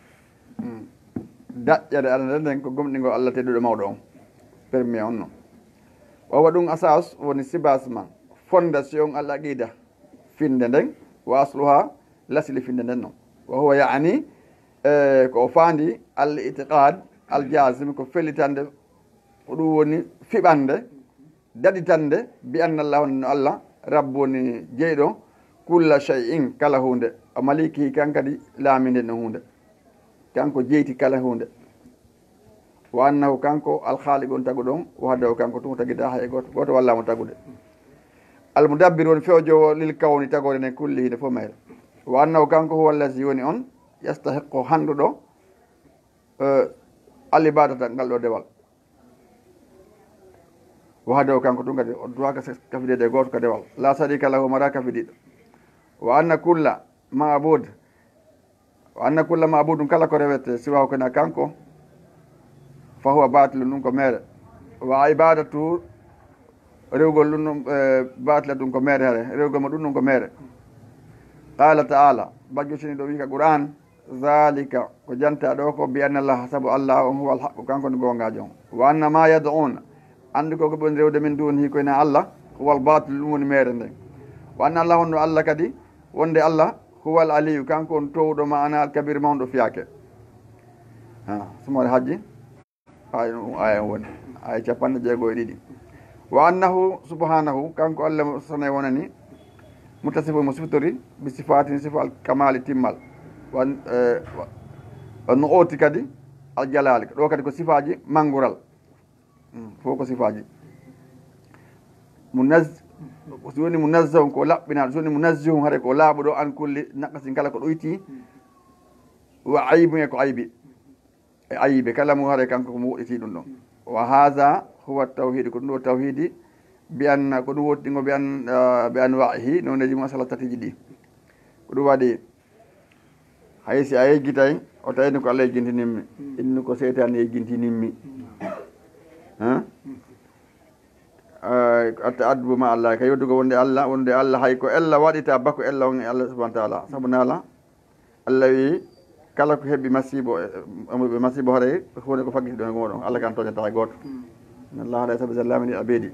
S2: daƴƴere aɗa nden ko gomɗingo allah tedduɗo mawɗo on permis on noon wawa ɗum asas woni sibasement fondation al aqida finde nden wa asluha lasli finde nden noon wa huwa yani ko faandi al itiqad al jasime ko fellitande ko ɗum woni fiɓande daɗitande bi anna allah wonno allah rabbu woni jeyɗo kulla shay'in kala hunde o maliki kan kadi laaminde no hunde kanko jeyti kala hunde wa annahu kanko alhaali gon tagu ɗon wahdahu kanko tun tagida hay goto wallamo tagude almudabbir woni fewjowo lil kawni tagore nden kulli hinde fof mayre wa annahu kanko huwa allazi woni on yastahiqu handuɗo alibadata ngal ɗo dewal wahdahu kanko tun kadi o duwaka kafidede goto ka dewal la sadika lahu mara kafidiɗo wa anna kulla mabud ɗum kala ko rewete siwahu kena kanko fa huwa batilu ɗum ko mere wa ibadatu rewgol ɗum batila ɗum ko mere hare rewgol ma ɗum ɗum ko mere qala taala bajjotini ɗo wi ka qur'an zalika ko janta ɗo ko bi anna allah saabu allah on huwa alhaqu kanko ne gongajo on wa anna ma yad'una andi koko ɓen rewde min duni koyne allah huwa albatil ɗum woni mere nden wa anna allah honno allah kadi wonde allah huwa al aliyu kanko on towɗo ma ana alkabir mawɗo fiyake sumore hajji aya on woni aya 56 wa annahu subhanahu kanko allah sone wonani mutasifu mo sifatori bi sifatin sifa al kamali timmal no oti kadi al jalali ɗo kadi ko sifaji mangural fof ko sifaji so woni munazzahum ko laɓɓinaɗo so woni munazzihum haade ko laaɓuɗo an kulli naqasin kala ko ɗoyti wa aybu e ko aybi e ayibe kala mum haade kanko ko moɗɗiti ɗum ɗon wa haha huwa tawhide ko ɗum ɗo tawhidi bi an ko ɗum woɗɗingo bi an wahi noneji mum asala tatiji ɗi ko ɗum waɗi hay si a yeggitay o tawini ko allah yeggintinimmi inni ko seytane yeggintinimmi atta addubo ma allah ka yoddugo wonde allah hay ko ella waɗita bako ella on e allah subahana taala saabu naala allah wi kala ko heeɓi masibo hoore hunde ko faggiti ɗon e goɗon allah kan toñata e goto allah haɗa sabi sallamini abedi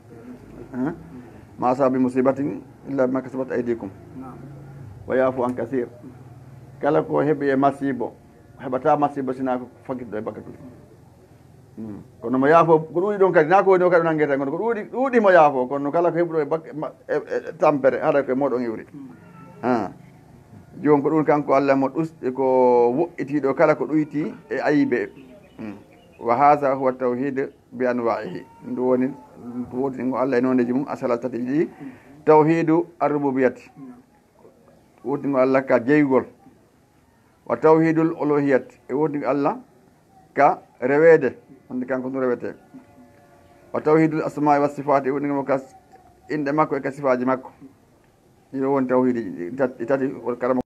S2: ma asabi musibatin illa bima kasabat aydikum wa yafu an kasir kala ko heeɓi e masibo heɓata masibo sina ko faggiti ɗo e bakka kono mo yaafo ko ɗuuɗi ɗon kadi na ko woni o kadi nangueta gono ko ɗuuɗi mo yaafo kono kala ko heɓuɗo e tampere haɗa ko moɗon iwri joni ko ɗum kanko allah mo ɗusɗi ko woƴƴitiɗo kala ko ɗoyti e ayibe wa hasa huwa tawhid bi anwa'ihi ndu woni wotingo allah e noneji mum asala tati ɗi tawhidu arrububiyati wotingo allah ka jeygol wa tawhidul uluhiyati e wotingo allah ka rewede wonde kanko ɗum rewete wa tawhidul asma'i wa sifati e wotingomo ka inɗe makko e ka sifaji makko ɗiɗo woni tawhidi tati karama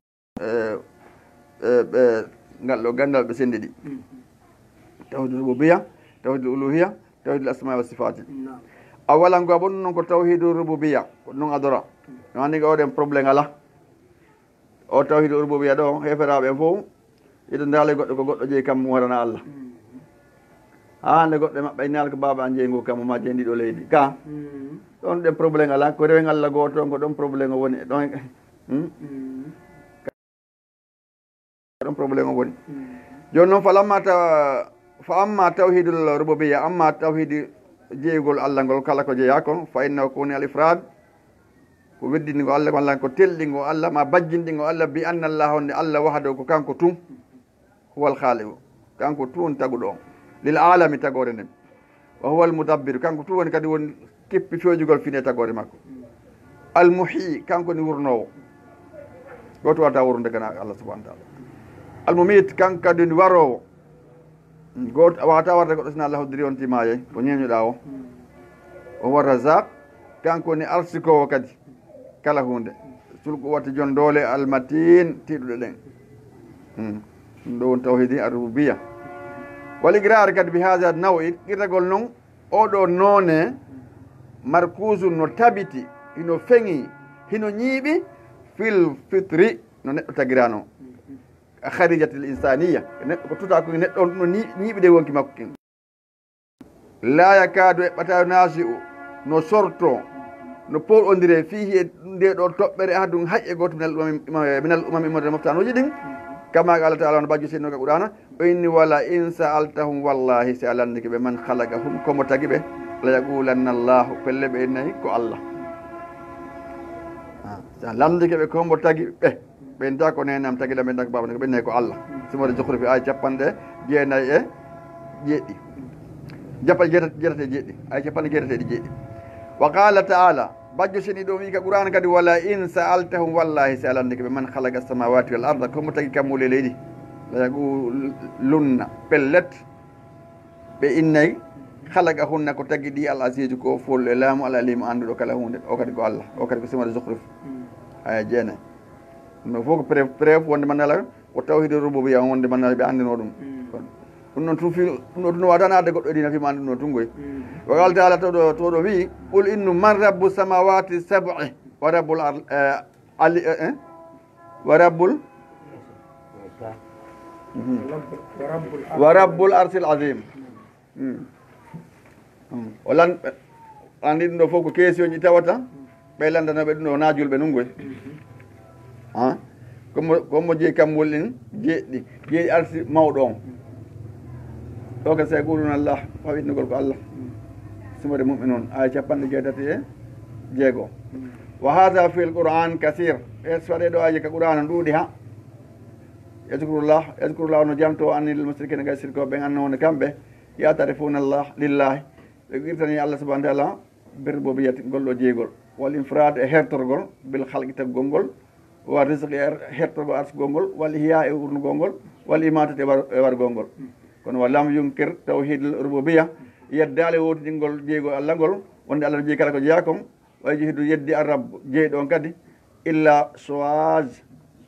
S2: ngal ɗo gandal ɓe sendi ɗi tawhidul rububiyya tawhidul uluhiyya tawhidul asma wa sifati a walango a ɓonɗum noon ko tawhidul rububiyya ko ɗum adora no anndi ga oɗen probléme ala o tawhidul rububiyya ɗo heferaɓe fof yiɗo ndaale goɗɗo ko goɗɗo jeeyi kammo warana Allah hande goɗɗo maɓɓe inaal ko baba an jeygu kammo ma jeyndi ɗo leydi ka ɗon ɗen probléme ala ko rewen Allah goto on ko ɗon probléme o woni ɗon ɗon probléme o woni joni noon fa amma tawhidul rububiyya amma tawhidi jeeygol Allah ngol kala ko jeeya ko fa innahu ko woni al ifrad ko weddindigo Allah walla ko telɗingo Allah ma bajjinɗingo Allah bi anna Allah honde Allah wahdo ko kanko tun huwal khaliqu kanko tun taguɗo on lil alami tagore nden wa huwa al mudabbiru kanko tun woni kadi woni keppi feejugol fine tagore makko al muhyi kanko ni wurnowo goto wata wurnde gana Allah subhanahu wa ta'ala al mumit kanko kadi ni warowo goto wata warde goɗɗo sina Allah hoddiri on timaye ko ñeñuɗa o huwa razaq kanko ni arsikowo kadi kala hunde sulko watti jon doole almatin tiɗuɗe ɗen ɗum ɗo woni tawhidi arububiyya wal igrare kadi bi hada nawi qirragol noon oɗo noone markusu no tabiti hino feŋi hino ñiiɓi fil fitri no neɗɗo tagirano kharijatil insaniya neɗɗo ko tuta ko neɗɗo on no ñiiɓide wonki makko kin la yakadu eɓɓata nasi o no sorto no polɗodire fihi e nde ɗo toɓɓere ahadum hay e goto minal umami modere moftanoji ɗin kama ko Allah taala no bajjo senno ka qur'ana o inni wala in sa'altahum wallahi si alandike ɓe man halakahum komo tagi ɓe la yaqulanna llahu pelle ɓe nayi ko Allah sa landike ɓe komo tagi ɓe ɓen ta ko nenam tagiɗa ɓen ta ko babane ko ɓen nayi ko Allah simode jokkude fi ay capanɗe jeenayyi e jeeɗɗi jappa jeetate jeeɗɗi ay capanɗe jeetateɗi jeeɗɗi wa qala taala bajjo seni ɗo wi ka qur'ana kadi wala in sa'altahum wallahi si alandike ɓe man halaqa samawati wal arda komo tagi kammule leydi la yaqulunna pellet ɓe innayi halaqa hunna ko tagi ɗi al asidu ko follo e laamu al alimu anduɗo kala hunde o kadi ko Allah o kadi ko simade zuhruf aya jeenayi ɗum fof ko preuve wonde mandala o tawhide rububiyya on wonde mandala ɓe andino ɗum ɗum noon tun fi ɗum ɗo tun watan adde goɗɗo ɗina fima andi ɗum ɗo tungoy wa qala taala toɗo wi qul innu man rabbu samawati sab'i wa rabbul wa rabbul arsil azim o lan andi ɗum ɗo fof ko question ji tawata ɓe landanaɓe ɗum ɗo najulɓe nungoy comme jeeyi kammol ɗin jeeɗɗi jeeyi arsi mawɗo on ɗo ka sa yaquluna Allah fawitnugol ko Allah sumode mumen on aya capanɗe jeetati e jeegoo wa hada fi l qur'an kasir e so waɗe ɗo aji ka qur'ana ɗuuɗi ha yadkurullah no jamto annil musrikina gay sirko ɓen anna wonde kamɓe yatarifuna Allah lillahi ɓe qirtani Allah subahana taala bir bobiyati ngol ɗo jeygol wal infrad e hertorgol bil halqi taggol ngol wa risque e hertorgo arsgol ngol wal hiya e urnugol ngol wal imatati e wargol ngol kono wa lam yunkir tawhidul rububiyya yeddale wotiɗingol jeygol Allah ngol wonde Allah no jeeyi kala ko jeeya kon wayi hidu yeddi arab jeeyɗo on kadi illa soage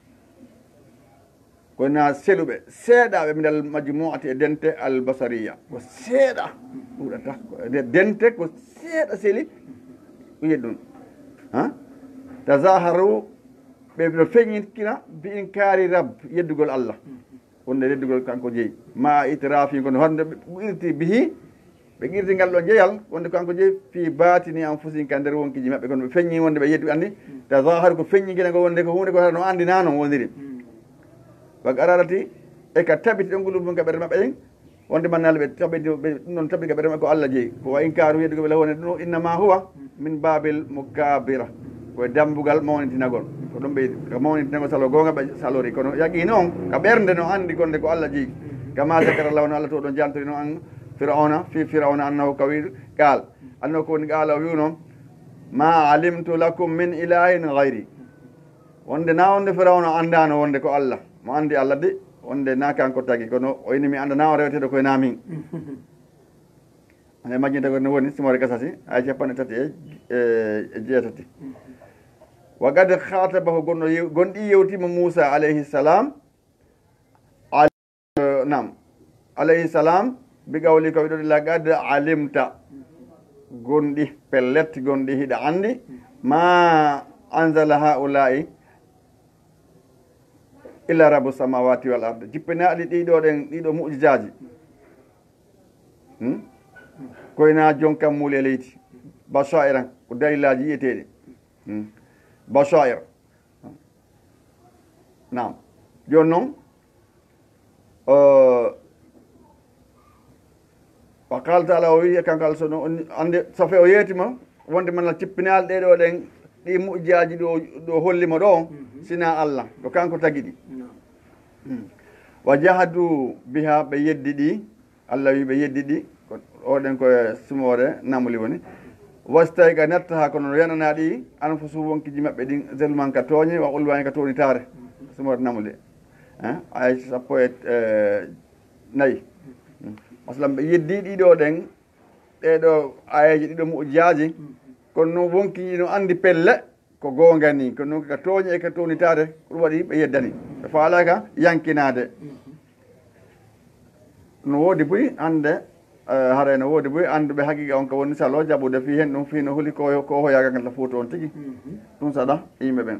S2: kona seɗuɓe seeɗaɓe minal majmuati e dente al basariya ko seeɗa ɗuɗata dente ko seeɗa seeli ko yeɗi ɗum tazaharu ɓe no feñitkina bi inkari rab yeddugol Allah wonde yeddugol kanko jeeyi ma itrafi kono honde ɓe irti bihi ɓe qirti ngal ɗo jeeyal wonde kanko jeeyi fi batini anfusin ka nder wonkiji maɓɓe kono ɓe feññi wonde ɓe yeddu andi tazaharu ko feññikina ko wonde ko hunde ko no andina noon wondiri wag ararati e ka tabiti ɗo ngulum ɗum ka ɓerde maɓɓe en wonde mannale ɓe tabiti ɗum noon tabiti ka ɓerde maɓɓe ko Allah jeeyi ko wa inkaru yeddugo ɓe lawone ɗum innama huwa min babil mukabira koye dambugal mawnitinagol ko ɗum ɓeydi ko mawnitinagol salo gonga ɓe salori kono yaqi noon ka ɓerde no andi gonde ko Allah jeeyi kama zakara law no Allah to ɗon jantori no an firauna fi firauna annahu kawir qal annahu ko woni qala o wiuno ma alimtu lakum min ilahin gayri wonde na wonde firauna andano wonde ko Allah mo andi Allah de wonde na kanko tagi kono o ini mi andana o rewteɗo koye namin ane majjinta ko no woni simore gasasi ay capanɗe tati e jeetati wa gad khatabahu gonɗi yewtima Moussa alayhi salam nam alayhi salam bi qawli ko wiɗo lagad alimta gonɗi pellet gonɗi hiɗa andi ma anzala haula'i illa rabu samawati wal ard jippinaɗi ɗiɗo mu'jizaji koyna jonkam muule leydi basairan ko dalilaji yiyeteɗe basair nam joni noon wa qala taala o wi kanko Allah sono ande so fe o yeetima wonde manal cippinal ɗeɗo ɗen ɗi mu'jizaji ɗo hollimo ɗo sina Allah ko kanko tagui ɗi wa jahadu biha ɓe yeddi ɗi Allah wi ɓe yeddi ɗi oɗen koye sumore namuli woni wastay ga nettaha kono no yanana ɗi an fo su wonkiji maɓɓe ɗin zelman ka tooñe wa ulwani ka toonitare sumore namuli ay sappo e nayyi masalan ɓe yeddi ɗiɗo ɗen ɗeɗo ayeji ɗiɗo mu'jizaji kono noon wonkiji no andi pelle ko gonga ni kono noon ka tooñe e ka toonitare ko ɗum waɗi ɓe yeddani ɓe faala ka yankinade no woodi boyi hande haray no woodi boyi anduɓe haqiqa on ko woni salo jaɓude fi hen ɗum fi no holi ko hoyagal ngal fuuta on tigui ɗum saɗa yimɓe ɓen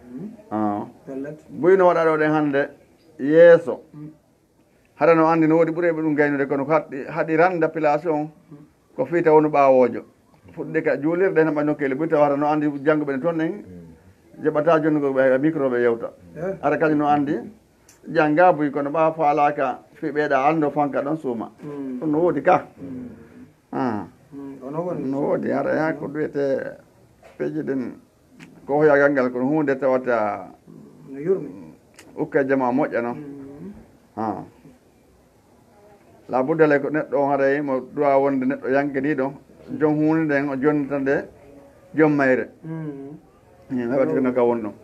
S2: boyi no waɗa ɗo ɗen hande yeeso haɗa no andi no woodi ɓureɓe ɗum gaynude kono ko haɗi randa place on ko fiita wonu ɓawojo fuɗɗi ka juulirde no ɓanno kele boyi taw haɗa no andi janggoɓe ne toon ɗen jeɓata joni ko micro ɓe yewta ara kañum no andi jangga boyi kono ɓa faalaka fi ɓeeɗa ando fanka ɗon suuma ɗum no woodi ka no woodi ara ha ko wiyete peeji ɗen ko hoyagal ngal kono hunde tawata ukka jama moƴƴa noon la buddale ko neɗɗo on haray mo duwa wonde neɗɗo yankediɗo joom hunde nden o jonnitande joom mayre heɓati no ka woni ɗon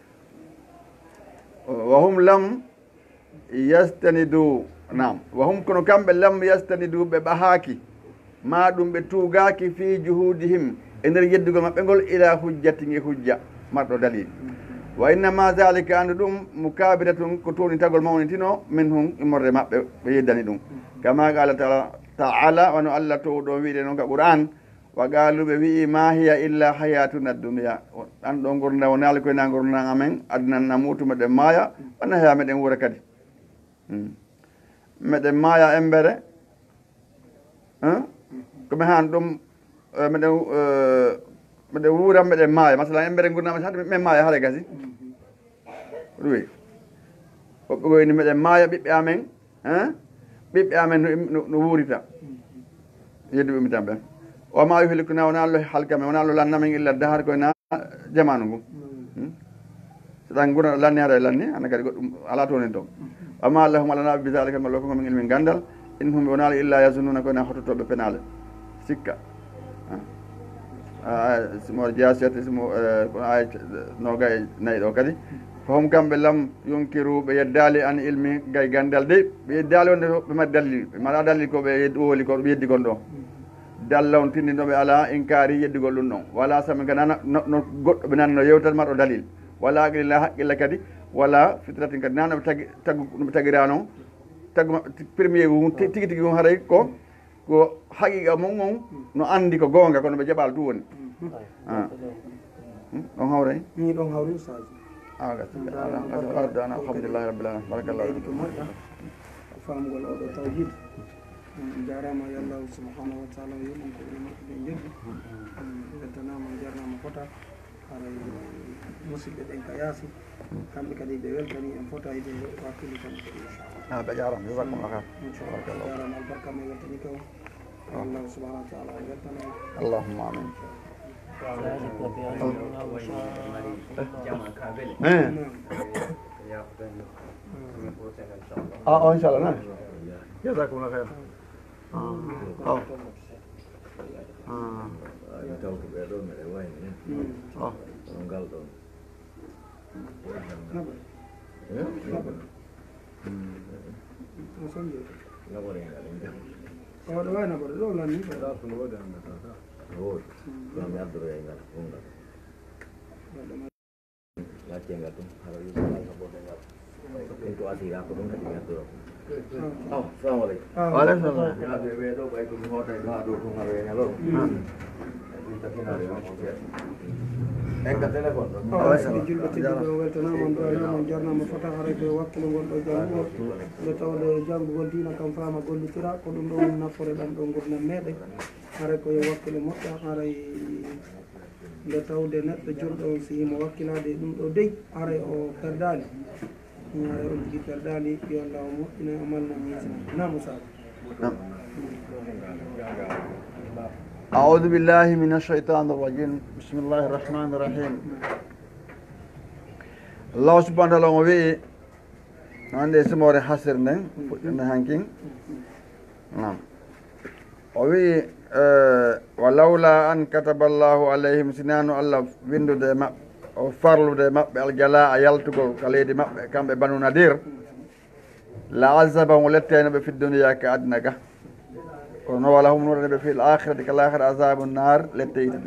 S2: wa hum lam yastanidu nam wa hum kono kamɓe lam yastanidu ɓe ɓahaki ma ɗum ɓe tugaki fi juhudihim e nder yeddugol maɓɓe ngol ila hujjati e hujja marɗo dalil wa innama zalika andu ɗum mukabiratun ko tonitagol mawnitino min hum immorde maɓɓe ɓe yeddani ɗum kama qala taala wano Allah to ɗo wiide noon ka Qur'an wa qaluɓe wi ma hiya illa hayatuna dunya ɗan ɗo gurdam wonali koye na gurdam amen adnanna mutu meɗen maaya wona heya meɗen wuura kadi meɗen maaya embere komi han ɗum meɗen wuura meɗen maaya masalan embere gurdam hade men maaya haare gasi ɗuwi woɓɓe goyni meɗen maaya ɓiɓɓe amen ɓiɓɓe amen no wuurita yedduɓe mi tan ɓen wama yuhlikuna wona Allah halkame wona Allah lannamen illa dahar koye na jamanu ngu so ɗan gura lanni haɗa lanni ana kadi goɗɗum ala toon en toon wama allahum alana bi zalika ngol ko min ilmin gandal in hum wonala illa yazununa koye na hototoɓe penale sikka simo jasiyat simo ay noga e nayyi ɗo kadi fahum kamɓe lam yonkiru ɓe yeddali an ilmi gay gandal de ɓe yeddali wonde ɓe mbaɗi dalil ɓe mbaɗa dalil ko ɓe woli ko ɓe yeddi gon ɗo dalla on tindinoɓe ala inkari yeddigol ɗum ɗon wala sami ka nana no goɗɗo ɓe nanno yewtat maɗo dalil wala aqlilla haqqilla kadi wala fitratin kadi nanoɓe noɓe tagira noon taggu premier tigui tigui on haray ko haqiqa mon on no andi ko gonga kono ɓe jaɓal tu woni ɗon hawray
S1: ni ɗon hawri ustaji
S2: ardana alhamdulillahi rabbil alamin barakallahu
S1: ko moƴƴa famgol oɗo tawhid jarama yo Allah subhanahu wa taala yoɓon ko ɓe makko ɓe jeddi weltanama jarnama fota haray musidɓe ɗen ka yaasi kamɓe kadi ɓe weltani en fota ide wakkili tan kadi inchallah
S2: ɓe jarama jasakumullah khair
S1: inchallah jarama albarka ma weltani kaw Allah subhanahu wa taala weltana
S2: allahumma amin inchallah nan jasakumullah khair
S3: taw ko ɓeɗo meɗe wayni on ngal ɗon
S1: oɗo wayna boɗo ɗo lanni
S3: wood kami adoro ya ngala unga la chenga tu haro yu ka bote ngal itu asira ko dum kadi adoro assalamualaikum
S2: waalaikumsalam
S3: ya be do bay ko hotel ga do ko ngare ngalo kita kinare telepon
S1: julɓe tedduɓe o weltanama on ɗo alama jarnama fota harayde wakkile gonɗo janggo nde tawde janggugol dina kam fama gollitira ko ɗum ɗo woni nafoore ɗam ɗo gurdam meɗen haray koye wakkile moƴƴa haray nde tawde neɗɗo julɗo on si himo wakkilade ɗum ɗo dey haray o perdali haray on jogui perdali yo allah o moƴƴina amalna misina namo saba
S2: أعوذ بالله من الشيطان الرجيم بسم الله الرحمن الرحيم الله سبحانه وتعالى وبي عند اسمه حسر نن هانكين نعم وبي ولولا أن كتب الله عليهم سنان الله ويندو ده ما أو فرلو ده ما بالجلاء يلتقو كليد ما كم بنو نادير لعذبهم ولتين في الدنيا كأدنك ولهم نور في الآخرة كالآخر عذاب النار لتيتنا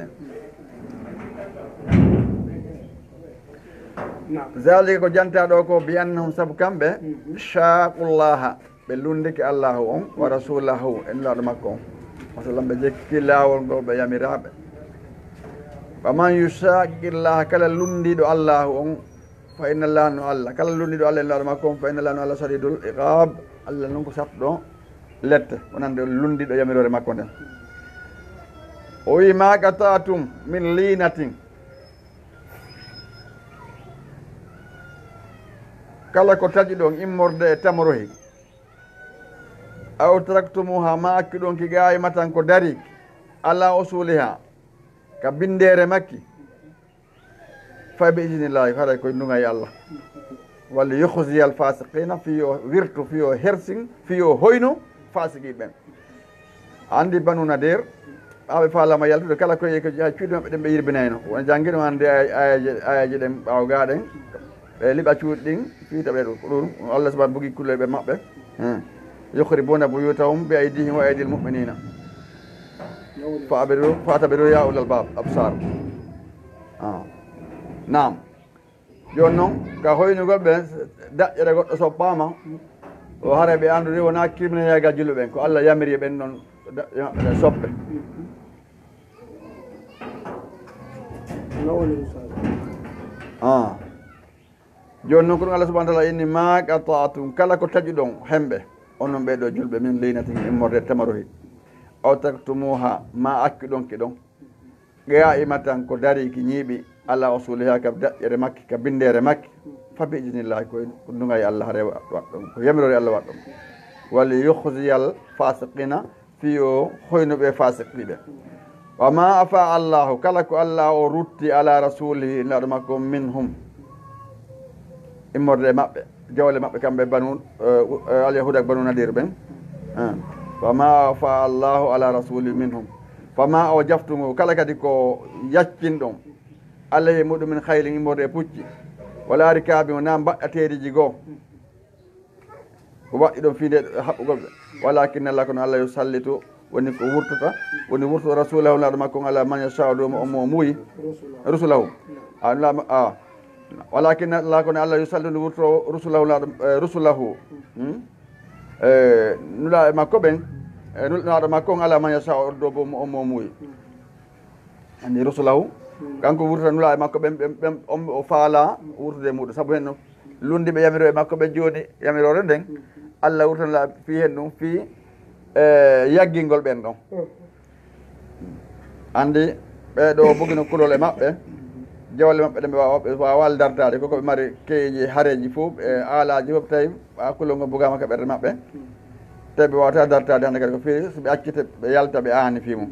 S2: ذلك كو جانتا دوكو بأنهم سبكم به شاقوا الله بلوندك الله ورسوله إن الله مكم وسلم بجك الله ونقو بيامي راب فمن يشاق الله كلا لوندي دو الله فإن الله نو الله كلا لوندي دو الله إن الله مكم فإن الله نو الله شديد العقاب الله نكو سبدو lette wonande lundiɗo yamirore makko nden o wi ma qatatum min linatin kala ko taƴi ɗon immorde e tamorohi aw traktumuha ma akki ɗon ki gayimatan ko dari ala usuliha ka bindere makki fa bi idnillahi haray koye ndugay allah walla yukhzi al fasiqina fiyo wirtu fiyo hersin fiyo hoyno fasiki ɓen andi banu nadir aɓe falama yaltude kala koye ko cuuɗi maɓɓe ɗen ɓe yirbinayno wona jangguino ande ayaji ɗen ɓaw gaɗen ɓe liɓa cuuɗi ɗin fiitaɓe ɗo ko ɗum allah subahan bogi kulloɓe maɓɓe yuhribuna buyutahum bi aydihim wa aydil muminina fataɓeɗo ya ulal bab absar nam joni noon ka hoynugol ɓe daƴƴere goɗɗo soppama o hara ɓe andude wona kirminayagal julɓe ɓen ko allah yamiri ɓen noon ɗe soppe joni noon ko ɗum allah subahana taala inni ma qatatum kala ko taƴi ɗon hemɓe onon ɓeɗo julɓe min linatin immorde tamarohi aw taktumuha ma akki ɗon ki ɗon ɓeya imatan ko dari ki ñiiɓi ala usuliha ka daƴƴere makki ka bindere makki fa bi idnillahi koye ko ndugay allah hare waɗɗon ko yamirore allah waɗɗon walla yukhziyal fasiqina fiyo hoynoɓe fasiqiɓe wa ma afa allahu kala ko allah o rutti ala rasulihi naɗo makko minhum immorde maɓɓe jawle maɓɓe kamɓe banu alyahuda banu nadir ɓen wa ma afa allahu ala rasuli minhum fama o jaftugo kala kadi ko yaccin ɗon alayhi muɗumin hayli immorde e pucci wala rikabi o na mbaɗɗateriji goo ko waɗɗi ɗon fiinde haɓɓugol ɓe walakinna allah kono allah yo sallitu woni ko wurtota woni wurto rasulahu laɗo makko ala man yasha ɗum omo muuyi rusulahu walakinna allah kono allah yo sallitu wurto rusulahu laɗo rusulahu nula e makko ɓen nulaɗo makko on ala man yasha ordo bo omo muuyi andi rusulahu kanko wurta nula e makko ɓen o faala wurtude muɗum saabu hen lundi ɓe yamiro e makko ɓe joni yamirore nden allah wurtanla fi hen ɗum fi yaggingol ɓen ɗon andi ɓeɗo bogino kulol e maɓɓe jawle maɓɓe ɗe ɓe wawal dartade koko ɓe mari keeji hareji fof e alaji fof tawi kulol ngo bogama ka ɓerde maɓɓe tawi ɓe wawata dartade hande kadi ko fewi soɓe accite ɓe yalta ɓe ani fimum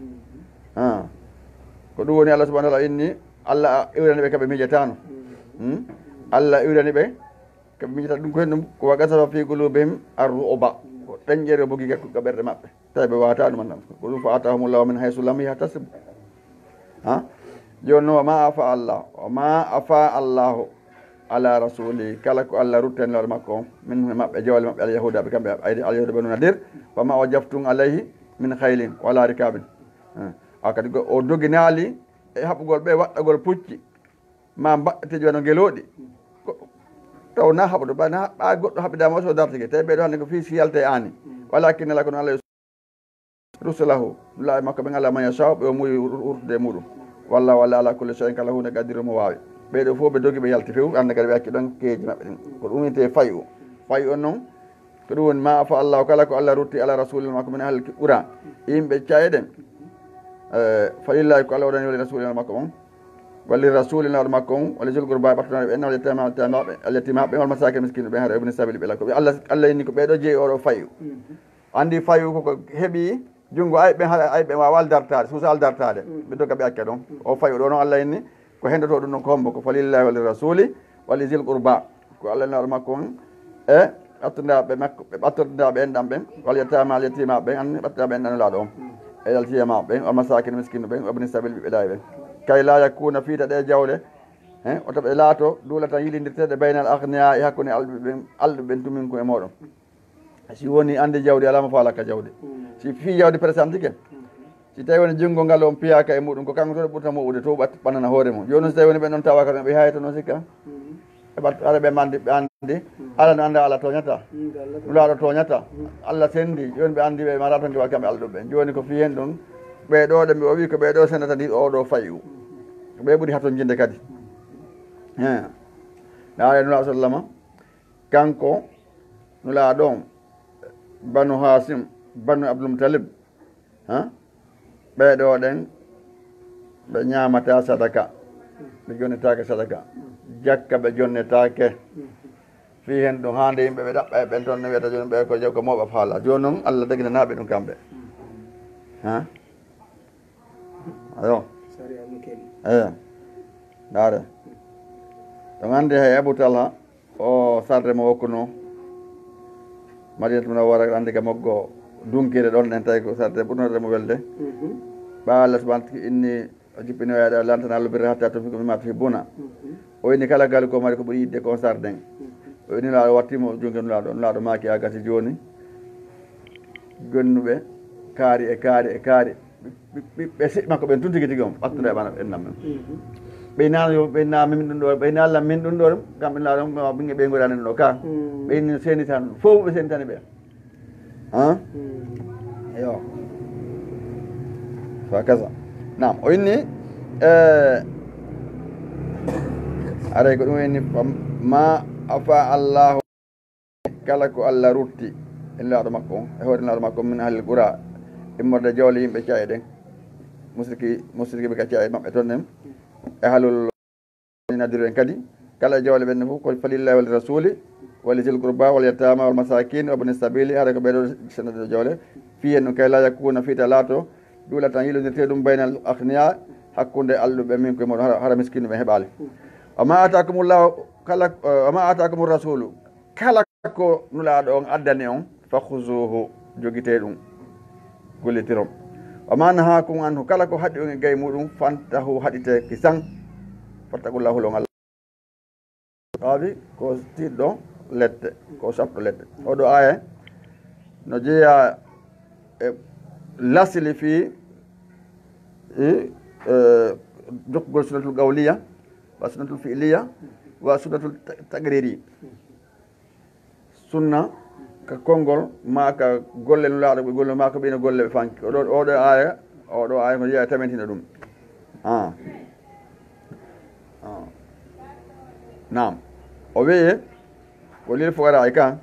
S2: ko ɗum woni allah subahana taala inni allah iwrani ɓe kaɓe miijatano allah iwrani ɓe kaɓe miijata ɗum ko hen ɗum ko wagasata fi qulubihim arru'ba ko ɗañƴere bogi ka ɓerde maɓɓe tawi ɓe wawata ɗuman ɗam ko ɗum fa atahumullahu min haysu lam yahtasibu joni noon wama afa allah wama afa allahu ala rasuli kala ko allah ruttani lawɗo makko on min maɓɓe jawle maɓɓe alyahudaɓe kamɓe ayde alyahuda banu nadir wama o jaftun alayhi min haylin wala rikabin kadi o doginaali e haɓugol ɓe waɗɗagol pucci ma mbaɗɗeteji wano ngelooɗi taw na haɓude ɓa goɗɗo haɓidama o so dartike tawi ɓeɗo hannde ko fii si yalte ani walakin ala kono allah rusulahu la makko ɓe ngala maya saw ɓe o muuyi wurtude muɗum wallahu ala kulli shay'in kala hunde gaddiro mo wawi ɓeɗo fof ɓe dogi ɓe yalti few hande kadi ɓe acci ɗon keeji maɓɓe ɗin ko ɗum wiyete fayu on noon ko ɗum woni ma afa allahu kala ko allah rutti ala rasulil makko min ahli ɓuura yimɓe cayeɗen fa lillahi ko allah waɗani wali rasulil makko on walli rasulilnaɗo makko on walla julgol mbawi ɓattonaɗe ɓe ennawaɗe temaɓe alletimaɓe hol masake miskine ɓe hara ibne sabili ɓe lakko allah inni ko ɓeɗo jeeyi oɗo fayu andi fayu koko heeɓi junngo ayɓe wawa aldartade suusa aldartade ɓe dogga ɓe acca ɗon o fayu ɗo noon allah inni ko hendoto ɗum ɗon ko hombo ko fa lillahi walli rasuli walli zil qurba ko allah naɗo makko on e ɓattodaɓe makko ɓe ɓattodaɓe enɗam ɓen walla yettama yettimaɓe ɓen anni ɓattodaɓe enɗanulaɗo on e yaltiyamaɓe ɓen o masakine miskine ɓen obni sabil ɓiɓɓe ɗawi ɓen kay la yakuna fiita ɗe jawle oto ɓe laato duula tan yilindirteɗe baynal agniya e hakkude alɓe ɓen tumin ko e moɗon si woni ande jawdi alama fo alaka jawdi si fi jawdi présente ke si tawi woni junngo ngal on piyaka e muɗum ko kanko to ɓurta moɓude to ɓannana hoore mum joni so tawi woni ɓen ɗon tawa ka ɓe hayta noon sikka ara ɓe mandi ɓe andi ala no anda Allah toñata nulaɗo toñata Allah sendi joni ɓe andi ɓe mara tonki wa kamɓe Allah ɗum ɓen joni ko fi hen ɗum ɓeɗo ɗe o wi ko ɓeɗo sendata ndi oɗo fayu ɓe ɓuuri haton jinde kadi naare nulaɗo sallama kanko nulaɗo on banu hasim banu abdoulmutalib ɓeɗo ɗen ɓe ñamata sadaka ɓe jonnetake sadaka jakka ɓe jonnetake fi hen ɗum hande yimɓe ɓe ɗaɓɓa e ɓen toon ne wiyata joni ɓe ko moɓa faala joni noon Allah daginanaɓe ɗum kamɓe ayo ndaare ɗon hande hay Abou Talha o sarde mo wokkuno Madinatu Munawwara andi ka moggo dunkire ɗon ɗen tawi ko sarde ɓurnorde mo welde ɓa Allah subahana tiki inni o jippini o yaɗa lantana Allah birre hatta tofi ko mima tofi buna o inni kala gal ko mari ko ɓuuri yidde ko sarden o inni nulaɗo wattimo jungue nulaɗo maaki a gati joni gonnuɓe kaari e kaari ɓe siɗ makko ɓen tuntigi tigi on ɓattude ɓana ɓennam men ɓeynama min ɗum ɗo ɓeynallah min ɗum ɗo ɗum kamɓe nulaɗo ɓingue ɓe goɗani ɗo ka ɓeyni seni tan fof ɓe seni tani ɓe eyo fa kasa nam o inni aray ko ɗum inni ma afa allahu kala ko Allah rutti e laaɗo makko on e hoore laaɗo makko min ahlil ɓuura immorde jawle yimɓe caye ɗen musriki ɓe ka caye maɓɓe toon en e haalol nadiri en kadi kala jawle ɓenne fof ko falillahi wal rasuli wali zil qurba wal yatama wal masakin wabni sabili haɗa ko ɓeɗo senade jawle fiyen ɗum kay la yakuna fiita laato duula tan yilodirte ɗum baynal agniya hakkude alluɓe min koye moɗon hara miskinu ɓe heɓali wama atakumullahu kala wama atakumu rasulu kala ko nulaɗo on addani on fakhuzuhu joguite ɗum gollitirom wama nahakum anhu kala ko haɗi on e gaye muɗum fantahu haɗite kisan fattaqullahu lon Allah awi ko tiɗɗo lette ko sapɗo lette oɗo aya no jeeya e lasili fi jokkugol sunnatul gawliya wa sunnatul fi'liya wa sunnatul tagriri sunna ka konngol ma ka golle nulaaɗo ɓe golle ma ko ɓeyno golle ɓe fanki oɗo aya ko jeeya tamentino ɗum nam o weye ko lil fugara e kan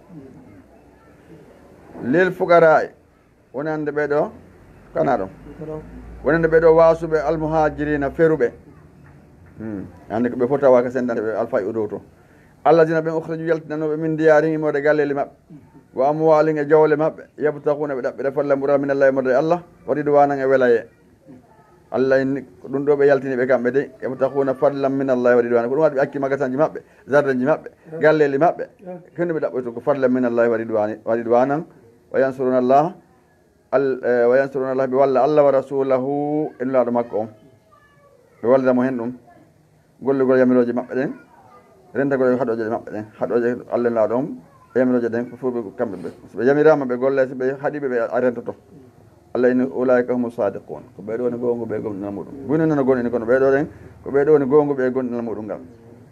S2: lil fugara e wonande ɓeɗo kana ɗon wonande ɓeɗo wasuɓe almuhajirina feruɓe hande ko ɓe fof tawa ka sendande ɓe alfayi o dow to allahjina ɓen ukhraju yaltinanoɓe min diyari imode galleli maɓɓe wa amwalin e jawle maɓɓe yabtahuna ɓe ɗaɓɓe falla ɓura min allah e morde allah waɗi duwanan e welaye allah inni ko ɗum ɗo ɓe yaltini ɓe kamɓe de yabtahuna fadlan min allah waɗi duwanan ko ɗum waɗi ɓe acci magasanji maɓɓe jardin ji maɓɓe galleli maɓɓe kene ɓe ɗaɓɓoyto ko fadlan min allah waɗi duwanan wa yansuruna allah wa yansuruna allah ɓe walla allah wa rasulahu e nulaɗo makko on ɓe wallidamo hen ɗum gollugol yamiroje maɓɓe ɗen rentagol haɗoje maɓɓe ɗen haɗoje allah nulaɗo on yamiroje ɗen ko fof ɓe kamɓe ɓe so ɓe yamirama ɓe golle so ɓe haɗiɓe ɓe a rentoto allah ene ulaika humu sadiqun ko ɓeɗo woni gonguɓe gonɗinal muɗum buni nono gonɗini kono ɓeɗo ɗen ko ɓeɗo woni gonguɓe gonɗinal muɗum ngal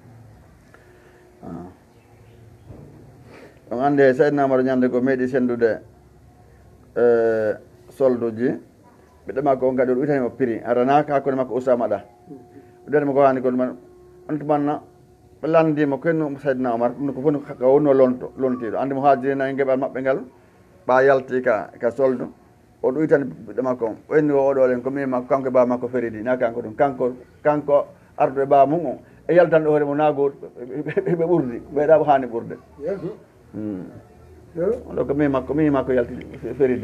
S2: on ande Seydina Amaro ñande ko meeɗi sendude solduji ɓiɗɗo makko on kadi o witanimo prix aranaka hakkude makko Usama ɗa ɗenmo ko hani kono on tumanna ɓe landima kenno Seydina Omar ɗum ko fof ko wonno lontiɗo andi mo haajirina e gueɓal maɓɓe ngal ɓa yalti ka soldu o ɗo witani ɓiɗɗo makko on o enni o oɗo len ko mima kanko e baba makko feridi na kanko ɗum kanko ardu e baba mum o e yaltanɗo hoore mo nago ɓe ɓurdi ɓeeɗa hani ɓurde oɗo ko mi makko yalti feridi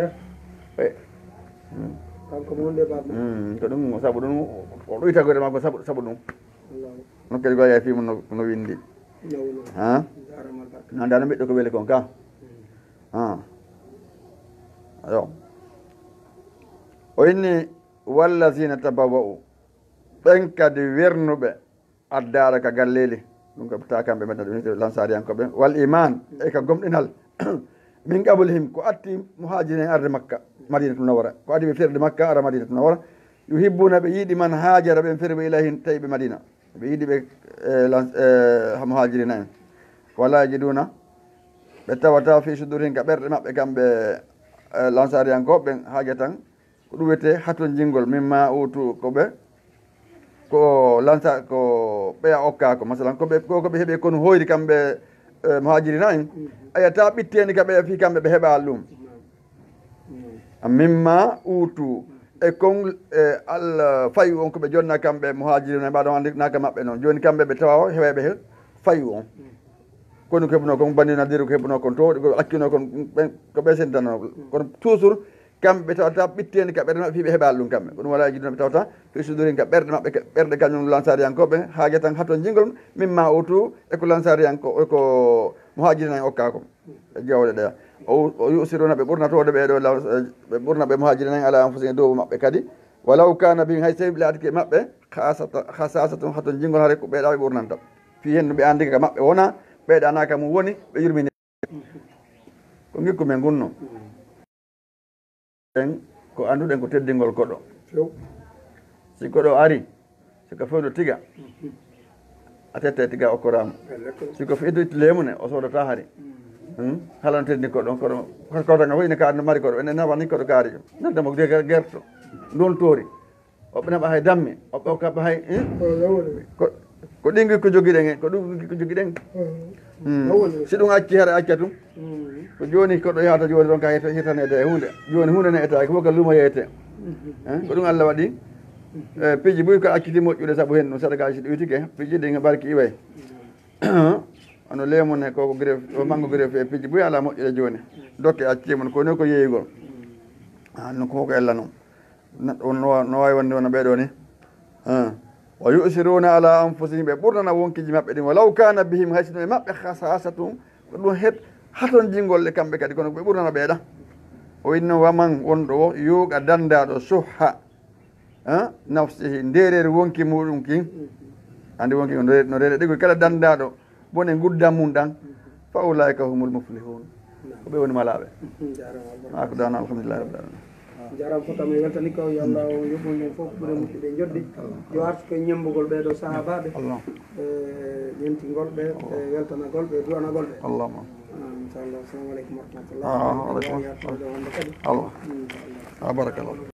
S1: kanko mo wonde baba
S2: ko ɗum saabu ɗum o ɗo wita goɗe makko saabu ɗum non kadi goya fima no windi ha nande ano ɓiɗɗo ko weeli kon ka ayo o inni wallazina tabawa'u ɓen kadi wernuɓe addara ka galleli ɗum ko ta kamɓe meɗa lansariyankoɓe wal iman e ka gomɗinal min qablihim ko atti muhajirin arde makka madinatu nawara ko adi ɓe firde makka ara madinatu nawara yuhibbuna ɓe yiiɗi man hajara ɓen firɓe ilahin tawi ɓe madina ɓe yiiɗi ɓe muhajirina en wala yajiduna ɓe tawata fi sudurin ka ɓerɗe maɓɓe kamɓe lansariyankoɓe haaja tan ko ɗum wiyete haton jingol mimma utu ko lansa ko ɓeya okkako masalan koɓe heeɓe kono hoyri kamɓe muhajirina en ayata ɓitteni ka ɓe fi kamɓe ɓe heɓal ɗum mimma utu e kon allah fayu on koɓe jonna kamɓe muhajirina en mbaɗo andi naka maɓɓe noon joni kamɓe ɓe tawa heweɓe he fayu on kono ko heɓuno kon bandinadiri ko heɓuno kon to ko akkino kon ko ɓe sentano kono toujours kamɓe ɓe tawata ɓitteni ka ɓerɗe maɓɓe fi ɓe heɓal ɗum kamɓe kono wala jiɗuno ɓe tawata fi sudurin ka ɓerɗe maɓɓe ɓerɗe kañum lansariyankoɓe haaja tan hato jingol mimma utu eko lansariyanko eko muhajirina en okka kom e jawɗe ɗeya o yusiruna ɓe ɓurnatode ɓeɗo ɓe ɓurna ɓe muhajirina en ala anfusihim dow maɓɓe kadi walaw kana bin hay tawi laatike maɓɓe hasasatun hato jingol haare ko ɓeeɗa ɓe ɓurnanta fi hendu ɓe andika maɓɓe wona ɓeyɗanaka mum woni ɓe yurmini ko gikku men gunno en ko anduɗen ko teddingol koɗo si koɗo ari siko fewdo tiga a tette tiga okkorama siko itti lemune o sodata hari halano teddi koɗo koɗoga fof ine kaadno mari koɗo ene nawani koɗo kaari naddemo gerto ndon toori oɓe naɓa hay dammi oɓe kaɓa hay ko ɗin gikko joguiɗen en ko ɗum gikko joguiɗen si ɗum acci hara acca tum ko joni koɗo yahata joni ɗon ka hitanede e hunde joni hunde ne etaki fof ka lumo yeyete ko ɗum Allah waɗi piiji ɓuy ko acciti moƴƴude saabu hen ɗum sadakaji ɗo witike piiji ɗi ɓarki iway ono lemune koko gref o mango gref e piiji ɓuy ala moƴƴude joni dokke accimon koni ko yeeygol no koko ella noon no wawi wonde wona ɓeɗo ni wa yusiruna ala anfusihim ɓe ɓurnana wonkiji maɓɓe ɗin walaw kana bihim hay sino e maɓɓe hasasatum ko ɗum haton jingolle kamɓe kadi kono ɓe ɓurnana ɓeeɗa o inno waman wonɗo o yuuqa dandaɗo suha nafsihi ndereri wonki muɗum kin andi wonki no reɗe ɗigoy kala dandaɗo bone guddan mum ɗan fa ulaika humul muflihun ko ɓe woni malaɓe mako dana alhamdulillahi rabbil alamin
S1: jaram fotama weltani ko yo Allah o yoɓol men fof ɓuure moƴƴude joddi yo artu ko ñembugol ɓeɗo sahabaɓe ñentigol ɓe e weltanagol ɓe duwanagol ɓe
S2: allahuma
S1: inchallah assalamu aleykum wa rahmatullah
S2: aleykum barakallah